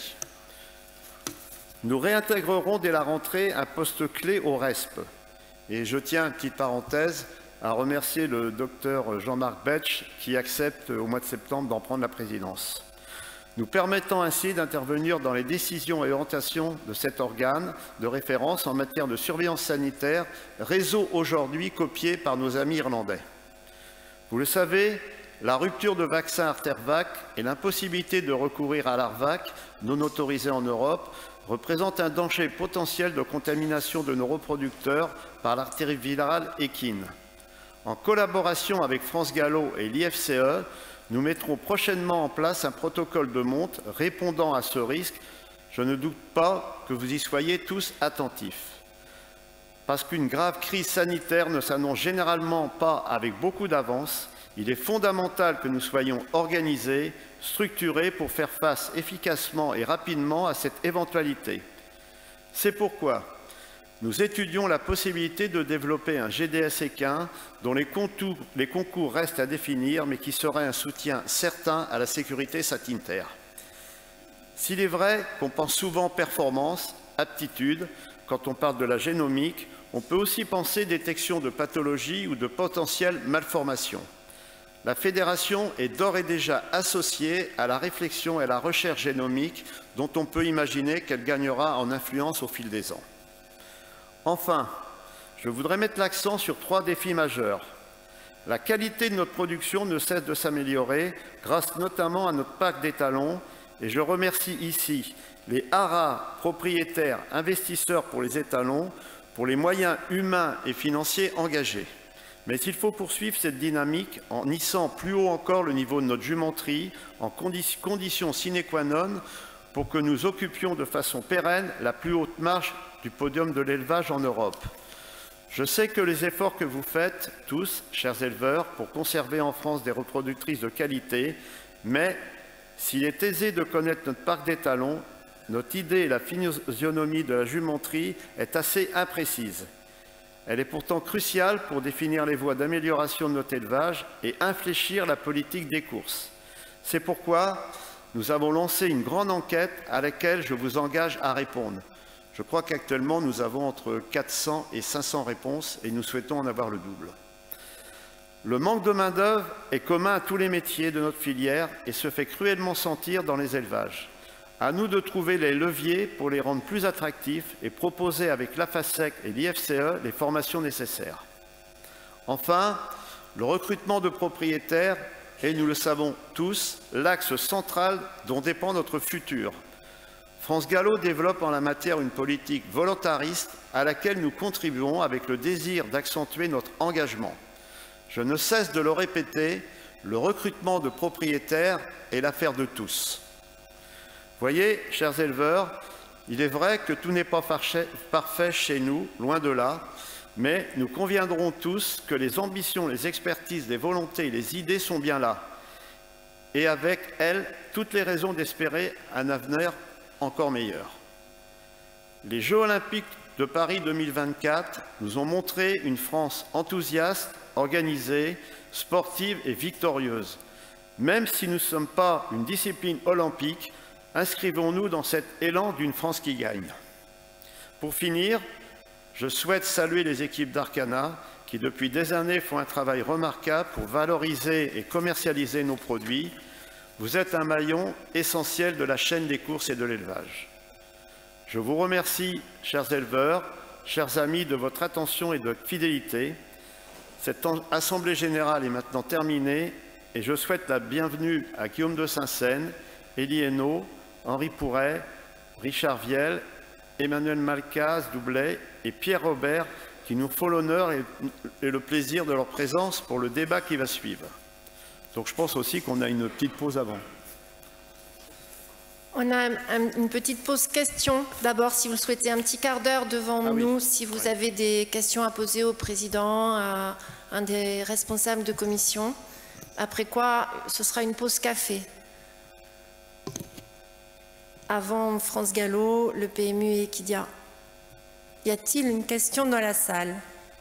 Nous réintégrerons dès la rentrée un poste clé au RESP. Et je tiens, petite parenthèse, à remercier le docteur Jean-Marc Betsch qui accepte au mois de septembre d'en prendre la présidence, nous permettant ainsi d'intervenir dans les décisions et orientations de cet organe de référence en matière de surveillance sanitaire, réseau aujourd'hui copié par nos amis irlandais. Vous le savez, la rupture de vaccin Artervac et l'impossibilité de recourir à l'Arvac, non autorisé en Europe, représentent un danger potentiel de contamination de nos reproducteurs par l'artère virale équine. En collaboration avec France Gallo et l'IFCE, nous mettrons prochainement en place un protocole de monte répondant à ce risque. Je ne doute pas que vous y soyez tous attentifs. Parce qu'une grave crise sanitaire ne s'annonce généralement pas avec beaucoup d'avance, il est fondamental que nous soyons organisés, structurés pour faire face efficacement et rapidement à cette éventualité. C'est pourquoi nous étudions la possibilité de développer un GDS équin dont les concours restent à définir, mais qui serait un soutien certain à la sécurité sanitaire. S'il est vrai qu'on pense souvent performance, aptitude, quand on parle de la génomique, on peut aussi penser détection de pathologies ou de potentielles malformations. La Fédération est d'ores et déjà associée à la réflexion et à la recherche génomique dont on peut imaginer qu'elle gagnera en influence au fil des ans. Enfin, je voudrais mettre l'accent sur 3 défis majeurs. La qualité de notre production ne cesse de s'améliorer grâce notamment à notre parc d'étalons et je remercie ici les haras, propriétaires, investisseurs pour les étalons, pour les moyens humains et financiers engagés. Mais il faut poursuivre cette dynamique en hissant plus haut encore le niveau de notre jumenterie en condition sine qua non pour que nous occupions de façon pérenne la plus haute marche du podium de l'élevage en Europe. Je sais que les efforts que vous faites, tous, chers éleveurs, pour conserver en France des reproductrices de qualité, mais s'il est aisé de connaître notre parc d'étalons, notre idée et la physionomie de la jumenterie est assez imprécise. Elle est pourtant cruciale pour définir les voies d'amélioration de notre élevage et infléchir la politique des courses. C'est pourquoi nous avons lancé une grande enquête à laquelle je vous engage à répondre. Je crois qu'actuellement, nous avons entre 400 et 500 réponses et nous souhaitons en avoir le double. Le manque de main-d'œuvre est commun à tous les métiers de notre filière et se fait cruellement sentir dans les élevages. À nous de trouver les leviers pour les rendre plus attractifs et proposer avec l'AFASEC et l'IFCE les formations nécessaires. Enfin, le recrutement de propriétaires est, nous le savons tous, l'axe central dont dépend notre futur. France Gallo développe en la matière une politique volontariste à laquelle nous contribuons avec le désir d'accentuer notre engagement. Je ne cesse de le répéter, le recrutement de propriétaires est l'affaire de tous. Voyez, chers éleveurs, il est vrai que tout n'est pas parfait chez nous, loin de là, mais nous conviendrons tous que les ambitions, les expertises, les volontés et les idées sont bien là. Et avec elles, toutes les raisons d'espérer un avenir encore meilleur. Les Jeux olympiques de Paris 2024 nous ont montré une France enthousiaste, organisée, sportive et victorieuse. Même si nous ne sommes pas une discipline olympique, inscrivons-nous dans cet élan d'une France qui gagne. Pour finir, je souhaite saluer les équipes d'Arcana qui depuis des années font un travail remarquable pour valoriser et commercialiser nos produits. Vous êtes un maillon essentiel de la chaîne des courses et de l'élevage. Je vous remercie, chers éleveurs, chers amis, de votre attention et de votre fidélité. Cette assemblée générale est maintenant terminée et je souhaite la bienvenue à Guillaume de Saint-Seine, Élie Hainaut, Henri Pourret, Richard Viel, Emmanuel Malcaz Doublet et Pierre Robert qui nous font l'honneur et le plaisir de leur présence pour le débat qui va suivre. Donc je pense aussi qu'on a une petite pause avant. On a une petite pause question. D'abord, si vous le souhaitez, un petit quart d'heure devant nous, si vous avez des questions à poser au président, à un des responsables de commission. Après quoi, ce sera une pause café. Avant France Gallo, le PMU et Equidia. Y a-t-il une question dans la salle?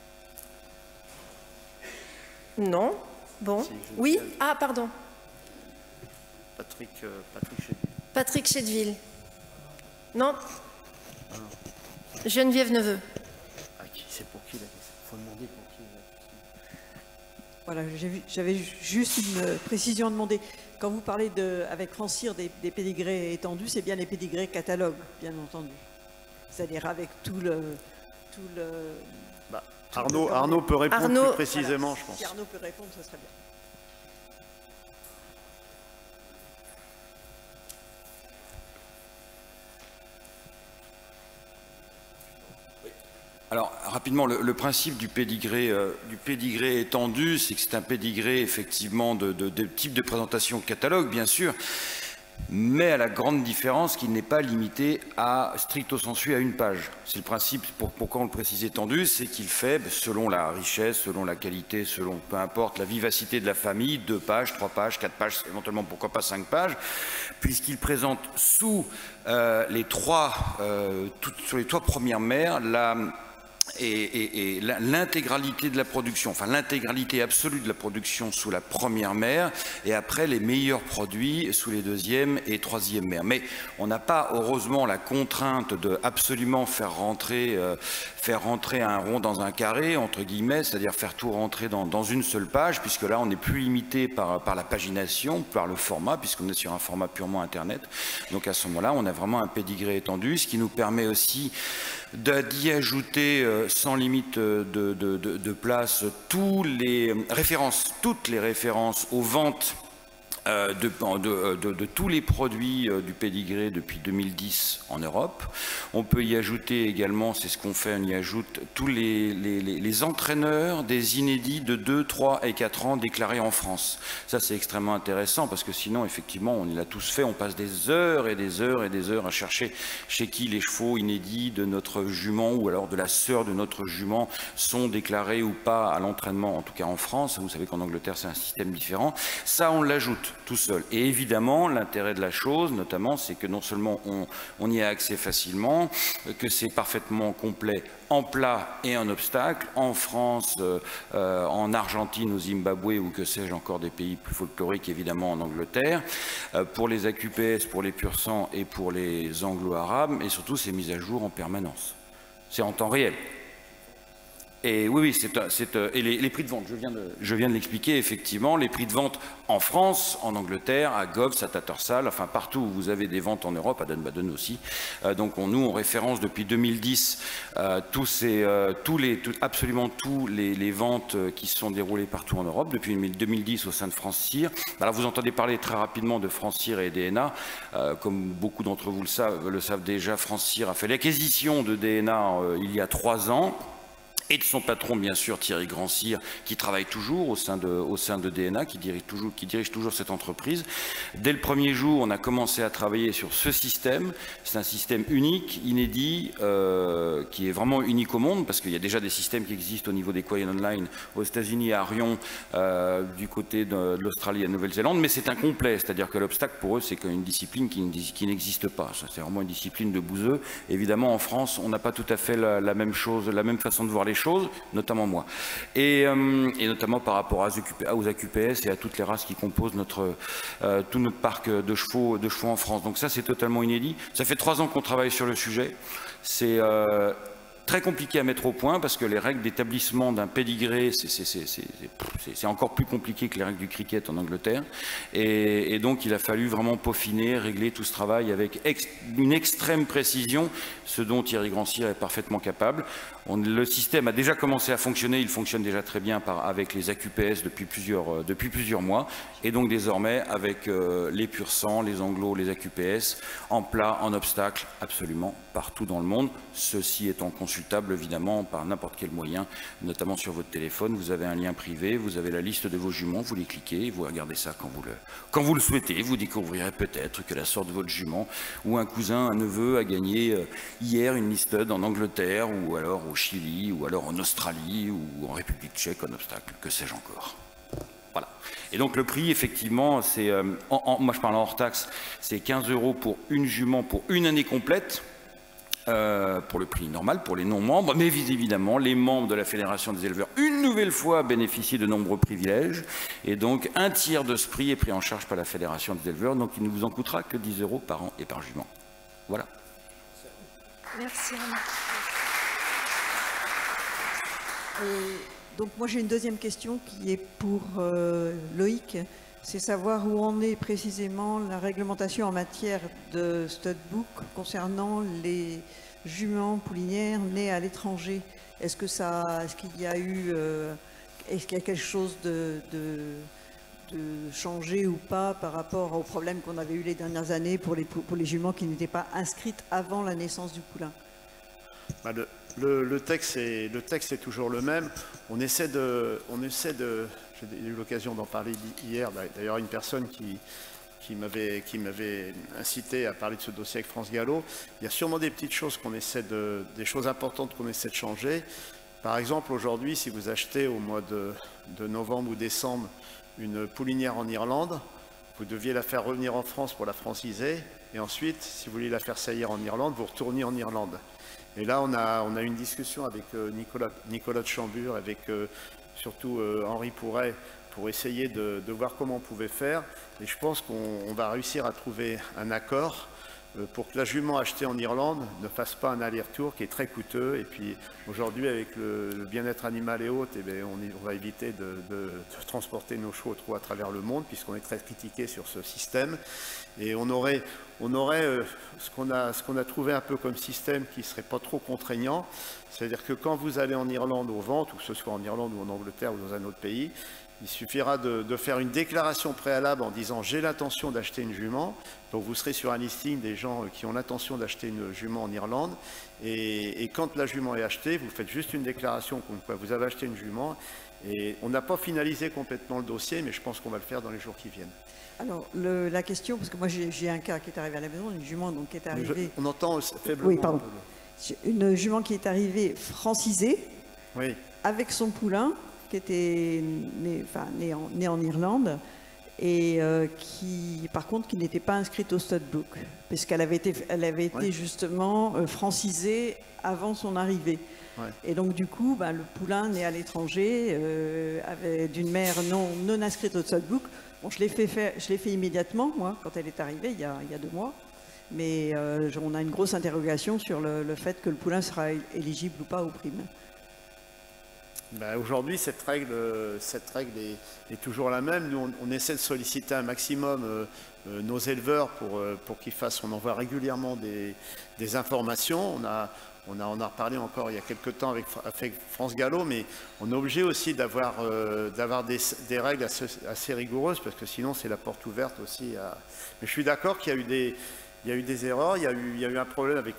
Non? Bon. Oui? Ah, pardon. Patrick Chedeville. Non? Geneviève Neveu. C'est pour qui? Il faut demander pour qui. Voilà, j'avais juste une précision à demander. Quand vous parlez avec Francir des pédigrés étendus, c'est bien les pédigrés catalogues, bien entendu. C'est-à-dire avec tout le Arnaud peut répondre plus précisément, voilà, je pense. Si Arnaud peut répondre, ce serait bien. Alors, rapidement, le principe du pédigré étendu, c'est que c'est un pédigré, effectivement, de type de présentation catalogue, bien sûr, mais à la grande différence qu'il n'est pas limité à stricto sensu à une page. C'est le principe, pourquoi on le précise étendu, c'est qu'il fait, selon la richesse, selon la qualité, selon, peu importe, la vivacité de la famille, 2 pages, 3 pages, 4 pages, éventuellement, pourquoi pas 5 pages, puisqu'il présente sous sur les 3 premières mers, l'intégralité de la production, enfin l'intégralité absolue de la production sous la première mère et après les meilleurs produits sous les 2e et 3e mères. Mais on n'a pas heureusement la contrainte de absolument faire rentrer un rond dans un carré, entre guillemets, c'est-à-dire faire tout rentrer dans une seule page, puisque là on n'est plus limité par la pagination, par le format, puisqu'on est sur un format purement Internet. Donc à ce moment-là, on a vraiment un pédigré étendu, ce qui nous permet aussi d'y ajouter sans limite de place toutes les références aux ventes de tous les produits du pédigré depuis 2010 en Europe. On peut y ajouter également, c'est ce qu'on fait, on y ajoute tous les entraîneurs des inédits de 2, 3 et 4 ans déclarés en France. Ça, c'est extrêmement intéressant parce que sinon, effectivement, on l'a tous fait, on passe des heures et des heures et des heures à chercher chez qui les chevaux inédits de notre jument ou alors de la sœur de notre jument sont déclarés ou pas à l'entraînement, en tout cas en France. Vous savez qu'en Angleterre, c'est un système différent. Ça, on l'ajoute tout seul. Et évidemment, l'intérêt de la chose, notamment, c'est que non seulement on y a accès facilement, que c'est parfaitement complet en plat et en obstacle, en France, en Argentine, au Zimbabwe ou que sais-je encore des pays plus folkloriques, évidemment en Angleterre, pour les AQPS, pour les pur sang et pour les anglo-arabes, et surtout c'est mis à jour en permanence. C'est en temps réel. Et oui, et les prix de vente, je viens de l'expliquer, effectivement, les prix de vente en France, en Angleterre, à Gobbs, à Tattersall, enfin partout où vous avez des ventes en Europe, à Dunbaden aussi. Donc nous, on référence depuis 2010 absolument tous les ventes qui se sont déroulées partout en Europe, depuis 2010 au sein de France Cyr. Alors vous entendez parler très rapidement de France Cyr et DNA. Comme beaucoup d'entre vous le savent déjà, France Cyr a fait l'acquisition de DNA il y a 3 ans. Et de son patron, bien sûr, Thierry Grand-Cyr, qui travaille toujours au sein de DNA, qui dirige toujours cette entreprise. Dès le premier jour, on a commencé à travailler sur ce système. C'est un système unique, inédit, qui est vraiment unique au monde, parce qu'il y a déjà des systèmes qui existent au niveau des Quoyen Online aux États-Unis, à Arion, du côté de l'Australie et de Nouvelle-Zélande, mais c'est incomplet, c'est-à-dire que l'obstacle pour eux, c'est qu'une discipline qui n'existe pas. C'est vraiment une discipline de bouseux. Évidemment, en France, on n'a pas tout à fait la même chose, la même façon de voir les choses, notamment moi, et notamment par rapport aux AQPS et à toutes les races qui composent tout notre parc de chevaux en France. Donc ça, c'est totalement inédit. Ça fait 3 ans qu'on travaille sur le sujet. C'est très compliqué à mettre au point parce que les règles d'établissement d'un pédigré, c'est encore plus compliqué que les règles du cricket en Angleterre. Et donc, il a fallu vraiment peaufiner, régler tout ce travail avec une extrême précision, ce dont Thierry Grand-Cyr est parfaitement capable. Le système a déjà commencé à fonctionner, il fonctionne déjà très bien avec les AQPS depuis plusieurs mois. Et donc, désormais, avec les pur sang, les anglos, les AQPS, en plat, en obstacle, absolument partout dans le monde. Ceci étant consultable, évidemment, par n'importe quel moyen, notamment sur votre téléphone. Vous avez un lien privé, vous avez la liste de vos juments, vous les cliquez, vous regardez ça quand vous le souhaitez. Vous découvrirez peut-être que la sorte de votre jument ou un cousin, un neveu a gagné hier une listed en Angleterre ou alors au Chili ou alors en Australie ou en République tchèque en obstacle, que sais-je encore. Voilà. Et donc le prix, effectivement, c'est, moi je parle en hors taxe, c'est 15 € pour une jument pour une année complète. Pour le prix normal, pour les non-membres, mais évidemment, les membres de la Fédération des éleveurs, une nouvelle fois, bénéficient de nombreux privilèges, et donc un tiers de ce prix est pris en charge par la Fédération des éleveurs, donc il ne vous en coûtera que 10 € par an et par jument. Voilà. Merci. Donc moi j'ai une deuxième question qui est pour Loïc, c'est savoir où en est précisément la réglementation en matière de studbook concernant les juments poulinières nées à l'étranger. Est-ce qu'il y a quelque chose de changé ou pas par rapport aux problèmes qu'on avait eu les dernières années pour les juments qui n'étaient pas inscrites avant la naissance du poulain? Le texte est toujours le même. On essaie de j'ai eu l'occasion d'en parler hier, d'ailleurs une personne qui m'avait incité à parler de ce dossier avec France Gallo. Il y a sûrement des petites choses des choses importantes qu'on essaie de changer. Par exemple, aujourd'hui, si vous achetez au mois de novembre ou décembre une poulinière en Irlande, vous deviez la faire revenir en France pour la franciser, et ensuite, si vous voulez la faire saillir en Irlande, vous retournez en Irlande. Et là, on a eu une discussion avec Nicolas de Chambure, avec surtout Henri Pourret, pour essayer de voir comment on pouvait faire. Et je pense qu'on va réussir à trouver un accord pour que la jument achetée en Irlande ne fasse pas un aller-retour qui est très coûteux. Et puis aujourd'hui, avec le bien-être animal et autres, eh bien, on va éviter de transporter nos chevaux trop à travers le monde, puisqu'on est très critiqué sur ce système. Et on aurait ce qu'on a trouvé un peu comme système qui ne serait pas trop contraignant. C'est-à-dire que quand vous allez en Irlande aux ventes, ou que ce soit en Irlande ou en Angleterre ou dans un autre pays, il suffira de faire une déclaration préalable en disant « j'ai l'intention d'acheter une jument ». Donc vous serez sur un listing des gens qui ont l'intention d'acheter une jument en Irlande. Et quand la jument est achetée, vous faites juste une déclaration comme quoi vous avez acheté une jument. Et on n'a pas finalisé complètement le dossier, mais je pense qu'on va le faire dans les jours qui viennent. Alors, la question, parce que moi j'ai un cas qui est arrivé à la maison, une jument donc, qui est arrivée... On entend faiblement. Oui, pardon. Une jument qui est arrivée francisée, oui, avec son poulain, qui était né en Irlande, et qui, par contre, qui n'était pas inscrite au studbook, puisqu'elle avait été justement francisée avant son arrivée. Ouais. Et donc, du coup, le poulain né à l'étranger, d'une mère non inscrite au studbook. Bon, je l'ai fait immédiatement, moi, quand elle est arrivée, il y a 2 mois. Mais on a une grosse interrogation sur le fait que le poulain sera éligible ou pas aux primes. Ben, aujourd'hui, cette règle est toujours la même. Nous, on essaie de solliciter un maximum nos éleveurs pour qu'ils fassent. On envoie régulièrement des informations. On a reparlé encore il y a quelques temps avec France Gallo, mais on est obligé aussi d'avoir des règles assez rigoureuses, parce que sinon c'est la porte ouverte aussi à... Mais je suis d'accord qu'il y a eu des erreurs, il y a eu un problème avec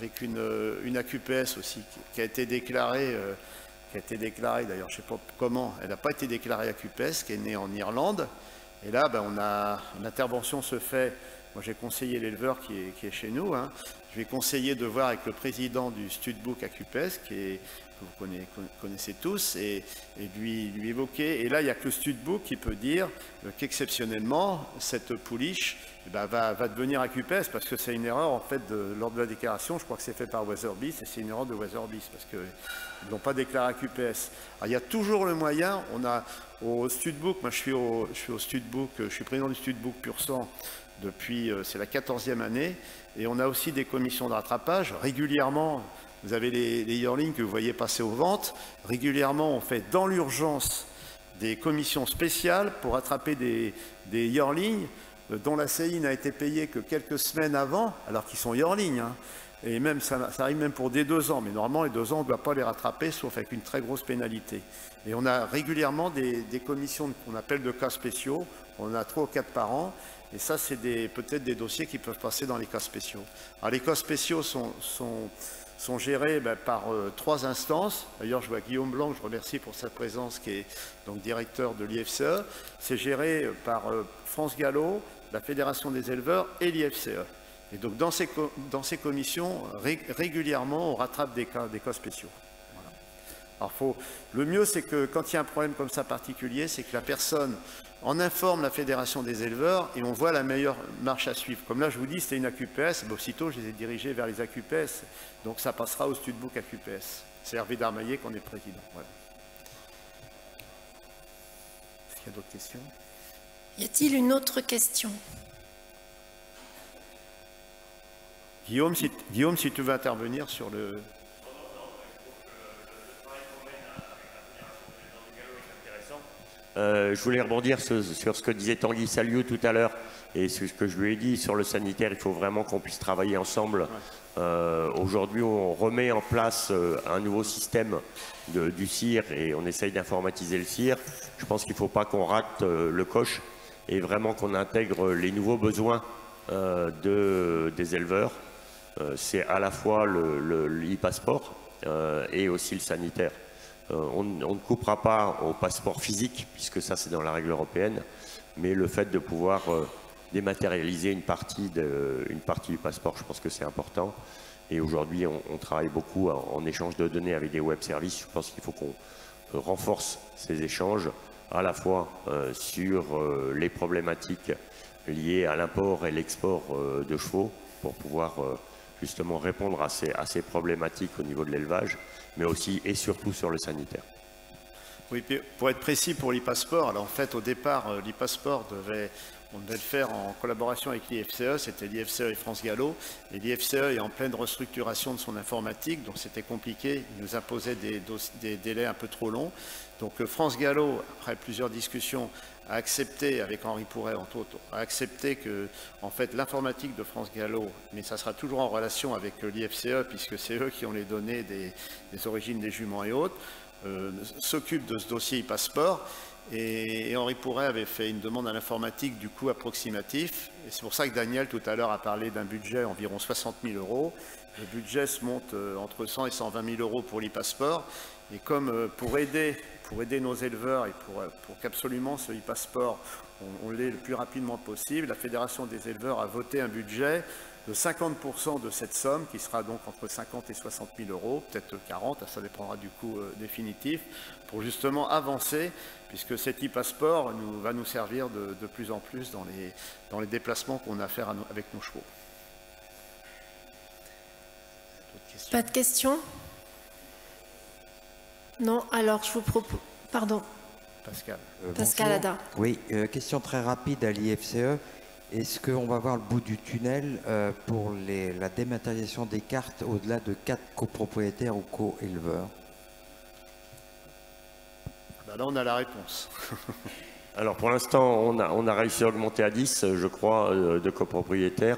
une AQPS aussi qui a été déclarée, d'ailleurs, je ne sais pas comment, elle n'a pas été déclarée AQPS, qui est née en Irlande. Et là, ben, l'intervention se fait. Moi, j'ai conseillé l'éleveur qui est chez nous. Hein. Je vais conseiller de voir avec le président du Studbook AQPS, que vous connaissez tous, et lui évoquer. Et là, il n'y a que le Studbook qui peut dire qu'exceptionnellement, cette pouliche va devenir AQPS, parce que c'est une erreur, en fait, lors de la déclaration. Je crois que c'est fait par Weatherbeast, et c'est une erreur de Weatherbeast, parce qu'ils n'ont pas déclaré AQPS. Alors, il y a toujours le moyen. On a au Studbook, moi je suis au Studbook, je suis président du Studbook Pur Sang depuis, c'est la 14e année, et on a aussi des commissions de rattrapage. Régulièrement, vous avez les yearlings que vous voyez passer aux ventes. Régulièrement, on fait dans l'urgence des commissions spéciales pour rattraper des yearlings dont la CI n'a été payée que quelques semaines avant, alors qu'ils sont yearlings. Hein. Et même, ça arrive même pour des 2 ans, mais normalement, les 2 ans, on ne doit pas les rattraper, sauf avec une très grosse pénalité. Et on a régulièrement des commissions qu'on appelle de cas spéciaux. On en a 3 ou 4 par an. Et ça, c'est peut-être des dossiers qui peuvent passer dans les cas spéciaux. Alors, les cas spéciaux sont gérés par 3 instances. D'ailleurs, je vois Guillaume Blanc, je remercie pour sa présence, qui est donc directeur de l'IFCE. C'est géré par France Gallo, la Fédération des éleveurs et l'IFCE. Et donc, dans ces commissions, régulièrement, on rattrape des cas spéciaux. Voilà. Alors, le mieux, c'est que quand il y a un problème comme ça particulier, c'est que la personne en informe la Fédération des éleveurs et on voit la meilleure marche à suivre. Comme là, je vous dis, c'était une AQPS, et aussitôt, je les ai dirigés vers les AQPS. Donc, ça passera au Studbook AQPS. C'est Hervé Darmaillet qu'on est président. Voilà. Est-ce qu'il y a d'autres questions? Y a-t-il une autre question? Guillaume, si tu veux intervenir sur le... Je voulais rebondir sur ce que disait Tanguy Saliou tout à l'heure et ce que je lui ai dit sur le sanitaire. Il faut vraiment qu'on puisse travailler ensemble. Aujourd'hui, on remet en place un nouveau système du CIR et on essaye d'informatiser le CIR. Je pense qu'il ne faut pas qu'on rate le coche et vraiment qu'on intègre les nouveaux besoins des éleveurs. C'est à la fois l'e-passeport et aussi le sanitaire. On ne coupera pas au passeport physique, puisque ça c'est dans la règle européenne, mais le fait de pouvoir dématérialiser une partie du passeport, je pense que c'est important. Et aujourd'hui, on travaille beaucoup en échange de données avec des web services. Je pense qu'il faut qu'on renforce ces échanges, à la fois sur les problématiques liées à l'import et l'export de chevaux, pour pouvoir justement répondre à ces problématiques au niveau de l'élevage, mais aussi et surtout sur le sanitaire. Oui, pour être précis pour l'e-passeport, alors en fait au départ l'e-passeport on devait le faire en collaboration avec l'IFCE, c'était l'IFCE et France Gallo, et l'IFCE est en pleine restructuration de son informatique, donc c'était compliqué, il nous imposait des délais un peu trop longs. Donc France Gallo, après plusieurs discussions, a accepté, avec Henri Pourret entre autres, a accepté que en fait l'informatique de France Gallo, mais ça sera toujours en relation avec l'IFCE, puisque c'est eux qui ont les données des origines des juments et autres, s'occupe de ce dossier e-passeport. Et Henri Pourret avait fait une demande à l'informatique du coût approximatif. Et c'est pour ça que Daniel, tout à l'heure, a parlé d'un budget environ 60 000 €. Le budget se monte entre 100 et 120 000 € pour l'e-passeport. Et comme pour aider nos éleveurs et pour qu'absolument ce e-passeport, on l'ait le plus rapidement possible, la Fédération des éleveurs a voté un budget de 50% de cette somme, qui sera donc entre 50 et 60 000 €, peut-être 40, ça dépendra du coût définitif, pour justement avancer, puisque cet e-passeport va nous servir de plus en plus dans les déplacements qu'on a à faire avec nos chevaux. Pas de questions? Non, alors je vous propose... Pardon. Pascal. Pascal Ada. Oui, question très rapide à l'IFCE. Est-ce qu'on va voir le bout du tunnel pour la dématérialisation des cartes au-delà de 4 copropriétaires ou co-éleveurs? Là, on a la réponse. Alors pour l'instant, on a réussi à augmenter à 10, je crois, de copropriétaires.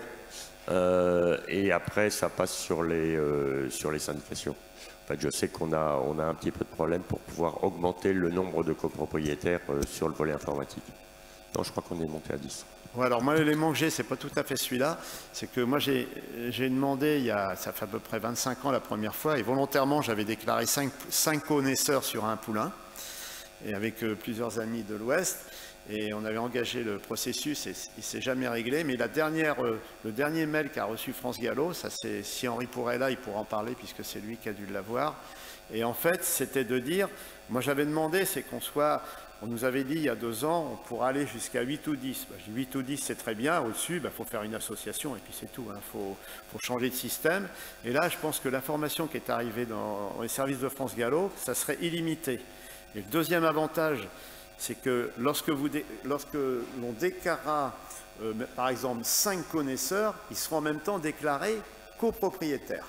Et après, ça passe sur les syndications. En fait, je sais qu'on a un petit peu de problème pour pouvoir augmenter le nombre de copropriétaires sur le volet informatique. Non, je crois qu'on est monté à 10. Ouais, alors moi, l'élément que j'ai, c'est pas tout à fait celui-là. C'est que moi, j'ai demandé, ça fait à peu près 25 ans la première fois, et volontairement, j'avais déclaré 5 connaisseurs sur un poulain, et avec plusieurs amis de l'Ouest. Et on avait engagé le processus et il ne s'est jamais réglé. Mais le dernier mail qu'a reçu France Gallo, ça c'est, si Henri pourrait là, il pourra en parler puisque c'est lui qui a dû l'avoir. Et en fait, c'était de dire, moi j'avais demandé, c'est on nous avait dit il y a 2 ans, on pourra aller jusqu'à 8 ou 10. Ben, je dis 8 ou 10 c'est très bien, au-dessus, il faut faire une association et puis c'est tout. Faut changer de système. Et là, je pense que l'information qui est arrivée dans les services de France Gallo, ça serait illimité. Et le deuxième avantage, c'est que lorsque l'on déclarera, par exemple, 5 connaisseurs, ils seront en même temps déclarés copropriétaires.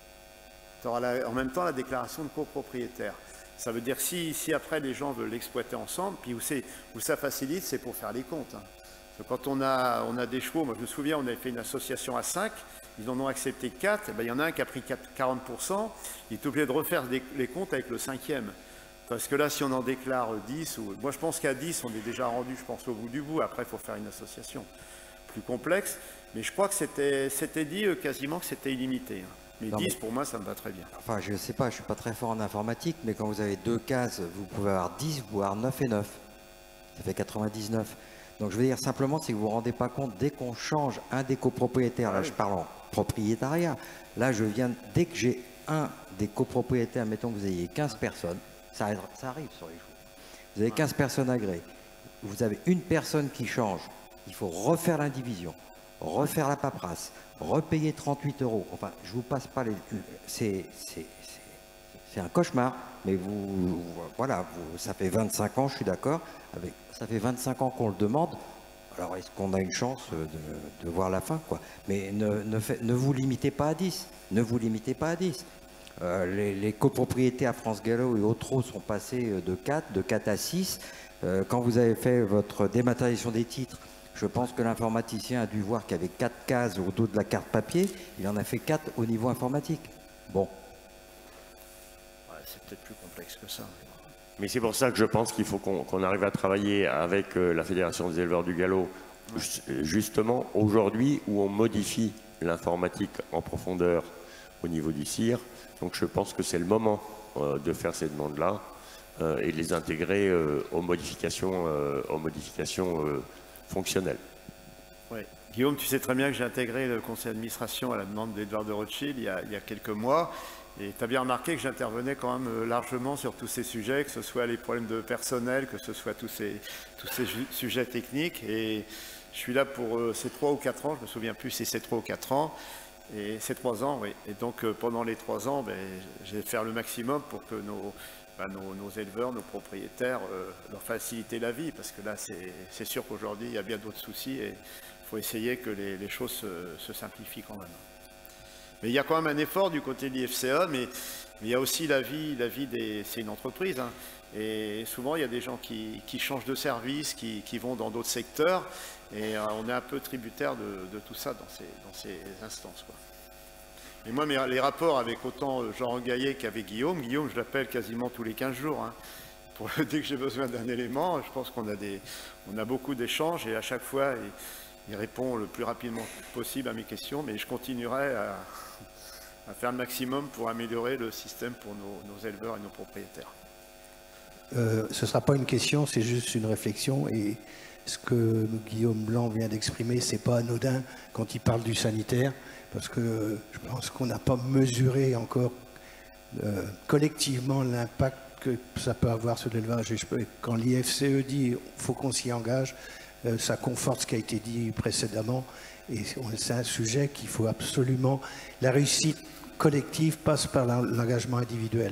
Tu auras en même temps la déclaration de copropriétaire. Ça veut dire que si après les gens veulent l'exploiter ensemble, puis où ça facilite, c'est pour faire les comptes. Quand on a des chevaux, moi je me souviens, on avait fait une association à 5, ils en ont accepté 4, et ben, il y en a un qui a pris 40%, il est obligé de refaire les comptes avec le 5e. Parce que là, si on en déclare 10, moi je pense qu'à 10, on est déjà rendu, je pense, au bout du bout. Après, il faut faire une association plus complexe. Mais je crois que c'était dit quasiment que c'était illimité. Mais 10, pour moi, ça me va très bien. Enfin, je ne sais pas, je ne suis pas très fort en informatique, mais quand vous avez 2 cases, vous pouvez avoir 10, voire 9 et 9. Ça fait 99. Donc je veux dire simplement, c'est que vous ne vous rendez pas compte, dès qu'on change un des copropriétaires, là je parle en propriétariat, là je viens, dès que j'ai un des copropriétaires, mettons que vous ayez 15 personnes, ça arrive sur les chevaux. Vous avez 15 personnes agréées. Vous avez une personne qui change. Il faut refaire l'indivision, refaire la paperasse, repayer 38 €. Enfin, je ne vous passe pas les... C'est un cauchemar. Mais voilà, ça fait 25 ans, je suis d'accord. Ça fait 25 ans qu'on le demande. Alors, est-ce qu'on a une chance de voir la fin, quoi? Mais ne vous limitez pas à 10. Ne vous limitez pas à 10. Les copropriétés à France Gallo et autres sont passés de 4 à 6. Quand vous avez fait votre dématérialisation des titres, je pense que l'informaticien a dû voir qu'il y avait 4 cases au dos de la carte papier. Il en a fait 4 au niveau informatique. Bon. Ouais, c'est peut-être plus complexe que ça. Mais c'est pour ça que je pense qu'il faut qu'on arrive à travailler avec la Fédération des éleveurs du galop, justement aujourd'hui où on modifie l'informatique en profondeur au niveau du CIR. Donc je pense que c'est le moment de faire ces demandes-là et de les intégrer aux modifications fonctionnelles. Oui. Guillaume, tu sais très bien que j'ai intégré le conseil d'administration à la demande d'Edouard de Rothschild il y a quelques mois. Et tu as bien remarqué que j'intervenais quand même largement sur tous ces sujets, que ce soit les problèmes de personnel, que ce soit tous ces sujets techniques. Et je suis là pour ces 3 ou 4 ans, je ne me souviens plus si c'est 3 ou 4 ans. Et c'est 3 ans, oui. Et donc pendant les 3 ans, je vais faire le maximum pour que nos éleveurs, nos propriétaires, leur faciliter la vie. Parce que là, c'est sûr qu'aujourd'hui, il y a bien d'autres soucis et il faut essayer que les choses se simplifient quand même. Mais il y a quand même un effort du côté de l'IFCE, mais il y a aussi la vie c'est une entreprise. Hein, et souvent, il y a des gens qui changent de service, qui vont dans d'autres secteurs. Et on est un peu tributaire de tout ça dans ces instances, quoi. Et moi, les rapports avec autant Jean Gaillet qu'avec Guillaume, je l'appelle quasiment tous les 15 jours. Hein, dès que j'ai besoin d'un élément, je pense qu'on a beaucoup d'échanges et à chaque fois, il répond le plus rapidement possible à mes questions. Mais je continuerai à faire le maximum pour améliorer le système pour nos éleveurs et nos propriétaires. Ce ne sera pas une question, c'est juste une réflexion. Et ce que Guillaume Blanc vient d'exprimer, ce n'est pas anodin quand il parle du sanitaire, parce que je pense qu'on n'a pas mesuré encore collectivement l'impact que ça peut avoir sur l'élevage. Quand l'IFCE dit qu'il faut qu'on s'y engage, ça conforte ce qui a été dit précédemment. Et c'est un sujet qu'il faut absolument... La réussite collective passe par l'engagement individuel.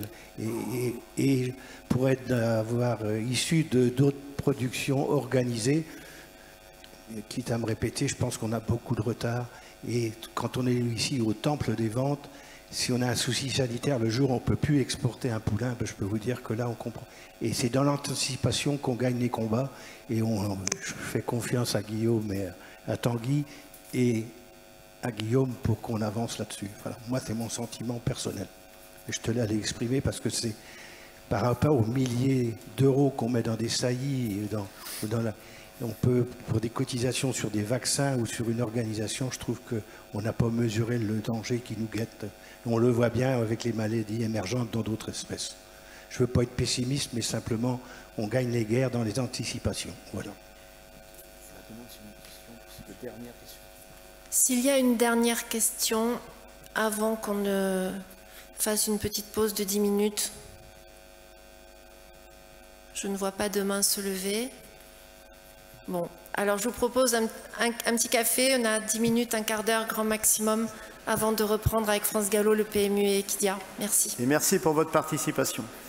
Et pour avoir issu d'autres productions organisées, quitte à me répéter, je pense qu'on a beaucoup de retard. Et quand on est ici au temple des ventes, si on a un souci sanitaire, le jour où on ne peut plus exporter un poulain, ben, je peux vous dire que là, on comprend. Et c'est dans l'anticipation qu'on gagne les combats. Et je fais confiance à Guillaume et à Tanguy et à Guillaume pour qu'on avance là-dessus. Voilà. Moi, c'est mon sentiment personnel. Et je te l'ai exprimé parce que c'est par rapport aux milliers d'euros qu'on met dans des saillies, on peut, pour des cotisations sur des vaccins ou sur une organisation, je trouve qu'on n'a pas mesuré le danger qui nous guette. On le voit bien avec les maladies émergentes dans d'autres espèces. Je ne veux pas être pessimiste, mais simplement, on gagne les guerres dans les anticipations. Voilà. S'il y a une dernière question, avant qu'on ne fasse une petite pause de 10 minutes, je ne vois pas de main se lever. Bon, alors je vous propose un petit café. On a 10 minutes, un quart d'heure, grand maximum, avant de reprendre avec France Gallo, le PMU et Equidia. Merci. Et merci pour votre participation.